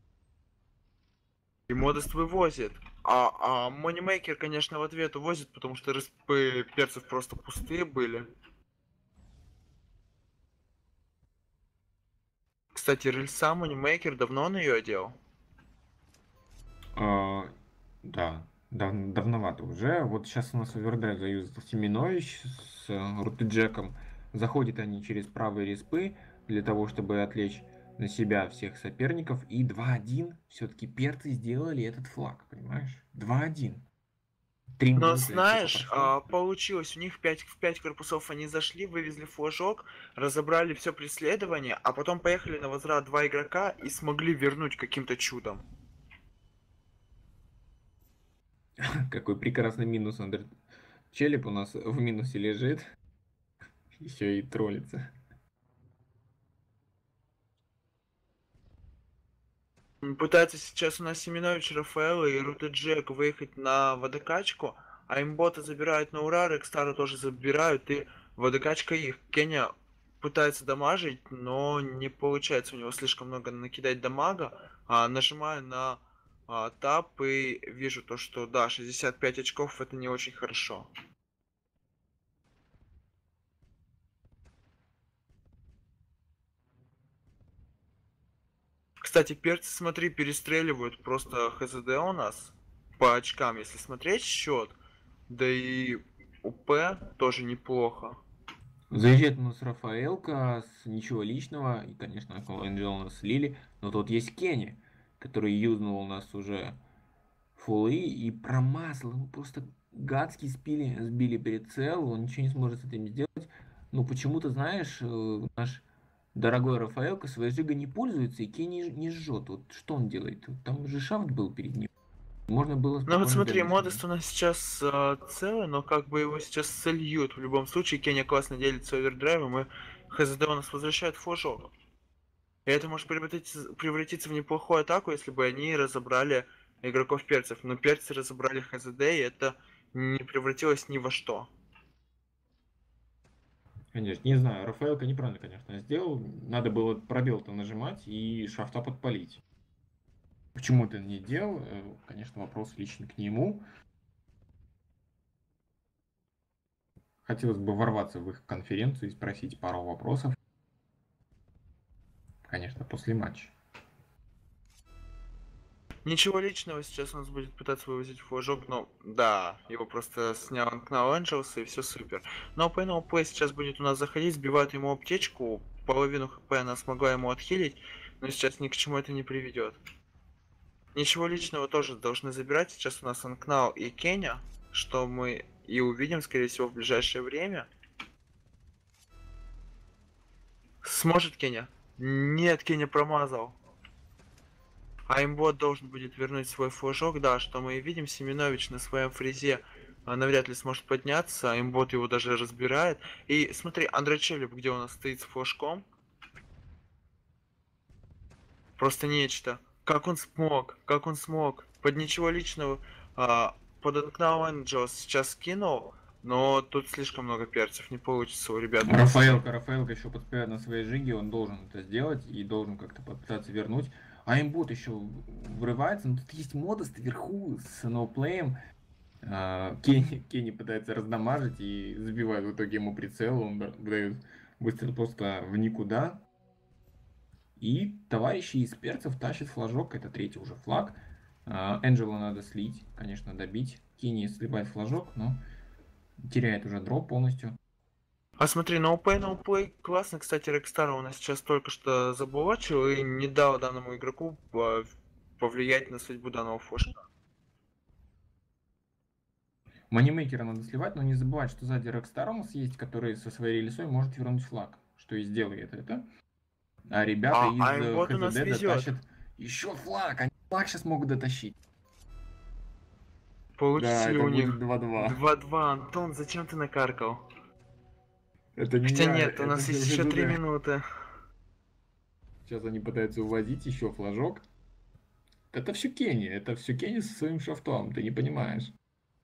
И Модест вывозит. А, а Moneymaker, конечно, в ответ увозит, потому что респы перцев просто пустые были. Кстати, рельса Moneymaker, давно он ее одел? А, да, дав- давновато уже. Вот сейчас у нас овердрайв заюзал Семенович с э, Рутеджеком. Заходят они через правые респы для того, чтобы отвлечь на себя всех соперников. И два один все-таки перцы сделали этот флаг, понимаешь? два один. три Но минуты еще знаешь, попрошло. а, получилось, у них пять в пять корпусов они зашли, вывезли флажок, разобрали все преследование, а потом поехали на возврат два игрока и смогли вернуть каким-то чудом. Какой прекрасный минус, Андр. Челеп у нас в минусе лежит, еще и троллится. М, Пытается сейчас у нас Семенович, Рафаэлло и Руты Джек выехать на водокачку, а имбота забирают на ура, Рекстара тоже забирают, и водокачка их. Кеня пытается дамажить, но не получается у него слишком много накидать дамага. А, нажимаю на а, тап и вижу то, что да, шестьдесят пять очков это не очень хорошо. Кстати, перцы, смотри, перестреливают просто ХЗД у нас по очкам, если смотреть счет. Да и УП тоже неплохо. Заезжает у нас Рафаэлка с ничего личного, и, конечно, Энджел у нас слили, но тут есть Кенни, который юзнул у нас уже фулы и промазал, ему просто гадский спили, сбили прицел, он ничего не сможет с этим сделать. Ну, почему-то, знаешь, э, наш дорогой Рафаэлка своей жигой не пользуется, и Кенни не жжет. Вот что он делает? Там же шафт был перед ним. Можно было Ну вот спокойно смотри, бегать с ним. Модест у нас сейчас а, целый, но как бы его сейчас сольют. В любом случае, Кеня классно делится овердрайвом, и ХЗД у нас возвращает флажок. И это может превратиться, превратиться в неплохую атаку, если бы они разобрали игроков перцев. Но перцы разобрали ХЗД, и это не превратилось ни во что. Конечно, не знаю, Рафаэлка неправильно, конечно, сделал. Надо было пробел-то нажимать и шафта подпалить. Почему ты не делал? Э, Конечно, вопрос лично к нему. Хотелось бы ворваться в их конференцию и спросить пару вопросов. Конечно, после матча. Ничего личного, сейчас у нас будет пытаться вывозить флажок, но да, его просто снял Unknown Angels и все супер. Но Open O P сейчас будет у нас заходить, сбивают ему аптечку, половину хп она смогла ему отхилить, но сейчас ни к чему это не приведет. Ничего личного тоже должны забирать, сейчас у нас Анкнау и Кеня, что мы и увидим, скорее всего, в ближайшее время. Сможет Кеня? Нет, Кеня промазал. А имбот должен будет вернуть свой флажок, да, что мы и видим, Семенович на своем фрезе а, навряд ли сможет подняться, а имбот его даже разбирает. И смотри, Андрей Челеп, где у нас стоит с флажком, просто нечто. Как он смог, как он смог, под ничего личного, а, под Unknown Angels сейчас скинул, но тут слишком много перцев, не получится у ребят. Рафаэлка, Рафаэлка еще подспевает на своей жиге, он должен это сделать и должен как-то попытаться вернуть. А имбот еще врывается, но тут есть Модест вверху с ноуплеем. А, Кенни, Кенни пытается раздамажить и забивает в итоге ему прицел, он выдает выстрел просто в никуда. И товарищи из перцев тащат флажок, это третий уже флаг. А, Энджела надо слить, конечно, добить. Кенни сливает флажок, но теряет уже дроп полностью. А смотри, no pay, no play. Классно, кстати, Рекстар у нас сейчас только что заблочил и не дал данному игроку а, повлиять на судьбу данного флажка. Манимейкера надо сливать, но не забывать, что сзади Рекстар у нас есть, который со своей релисой может вернуть флаг, что и сделает это. А ребята А, из а им вот у нас ХЗД везет. дотащат еще флаг, они флаг сейчас могут дотащить. Получится Да, ли это у них будет два-два. два-два? Антон, зачем ты накаркал? Это не Хотя я, нет, у это нас все есть еще три ХЗД. минуты. Сейчас они пытаются увозить еще флажок. Это все Кенни, это все Кенни со своим шафтом, ты не понимаешь.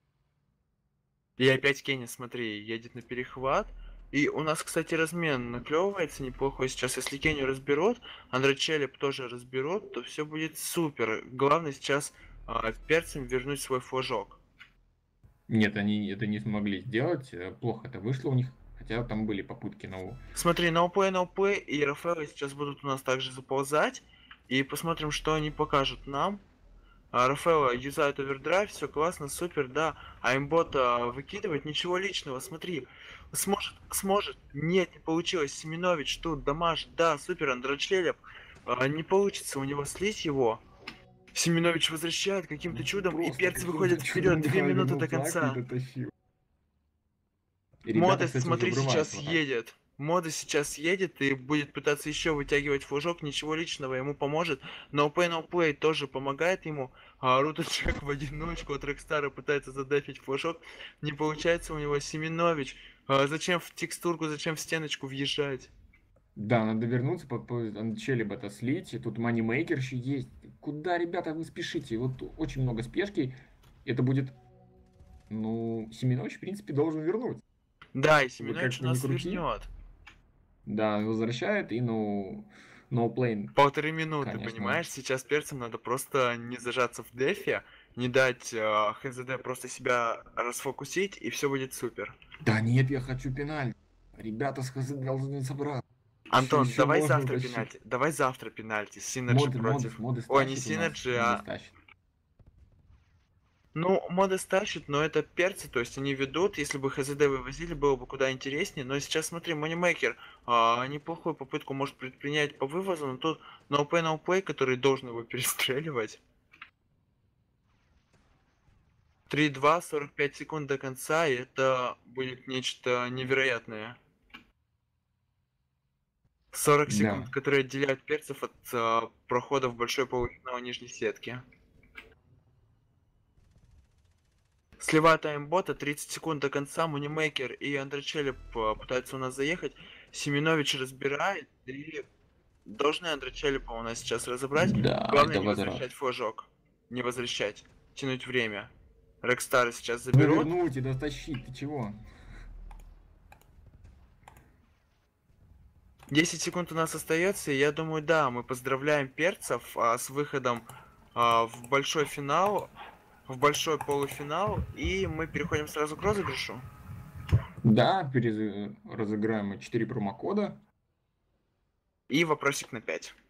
И опять Кенни, смотри, едет на перехват. И у нас, кстати, размен наклевывается неплохой сейчас. Если Кенни разберут, Андрей Челеп тоже разберут, то все будет супер. Главное сейчас а, перцем вернуть свой флажок. Нет, они это не смогли сделать, э, плохо это вышло у них, хотя там были попытки, но... Смотри, ноуплей, ноуплей и Рафаэлло сейчас будут у нас также заползать. И посмотрим, что они покажут нам. А, Рафаэлло юзает овердрайв, все классно, супер, да. А имбота выкидывает, ничего личного, смотри. Сможет, сможет. Нет, не получилось. Семенович тут дамажит, да, супер, Андрочлелеп. А, не получится у него слить его. Семенович возвращает каким-то чудом, и Просто перцы каким-то выходят чудом, вперед. Две да, минуты вернул до флаг и конца. дотащил. И ребята, Модес, кстати, уже смотри, сейчас врываются в атаку. едет. Модес сейчас едет и будет пытаться еще вытягивать флажок. Ничего личного, ему поможет. No Pay No Play тоже помогает ему. А Рута Джек в одиночку от Рокстара пытается задефить флажок. Не получается у него. Семенович. А зачем в текстурку, зачем в стеночку въезжать? Да, надо вернуться, Челеб это слить, и тут манимейкер еще есть. Куда, ребята, вы спешите? Вот очень много спешки. Это будет, ну, Семенович, в принципе, должен вернуть. Да, и Вы Семенович как у ни нас крути. вернет. Да, возвращает, и, ну, ноуплейн, Полторы минуты, конечно. понимаешь? Сейчас перцам надо просто не зажаться в дефе, не дать э, ХЗД просто себя расфокусить, и все будет супер. Да нет, я хочу пеналь. Ребята с ХЗ должны собраться. Еще, Антон, еще давай можно завтра утащить. пенальти. Давай завтра пенальти. Синерджи Моды, модес, против. модес Ой, не тащит у нас. Синерджи, Модес а... тащит. Ну, моды тащит, но это перцы, то есть они ведут. Если бы ХЗД вывозили, было бы куда интереснее. Но сейчас смотри, Moneymaker а, неплохую попытку может предпринять по вывозу, но тут No Pay No Play, который должен его перестреливать. три два, сорок пять секунд до конца, и это будет нечто невероятное. сорок Да. секунд, которые отделяют перцев от а, прохода в большой полуфинал нижней сетки. Сливая таймбота, тридцать секунд до конца, Мунимейкер и Андречелеп пытаются у нас заехать. Семенович разбирает, и должны Андречелепа у нас сейчас разобрать. Да, Главное это не возврат. возвращать флажок. Не возвращать. Тянуть время. Рекстары сейчас Ну заберут. вернуть и дотащить, ты чего? десять секунд у нас остается, и я думаю, да, мы поздравляем перцев а, с выходом а, в большой финал, в большой полуфинал, и мы переходим сразу к розыгрышу. Да, перез... разыграем четыре промокода. И вопросик на пять.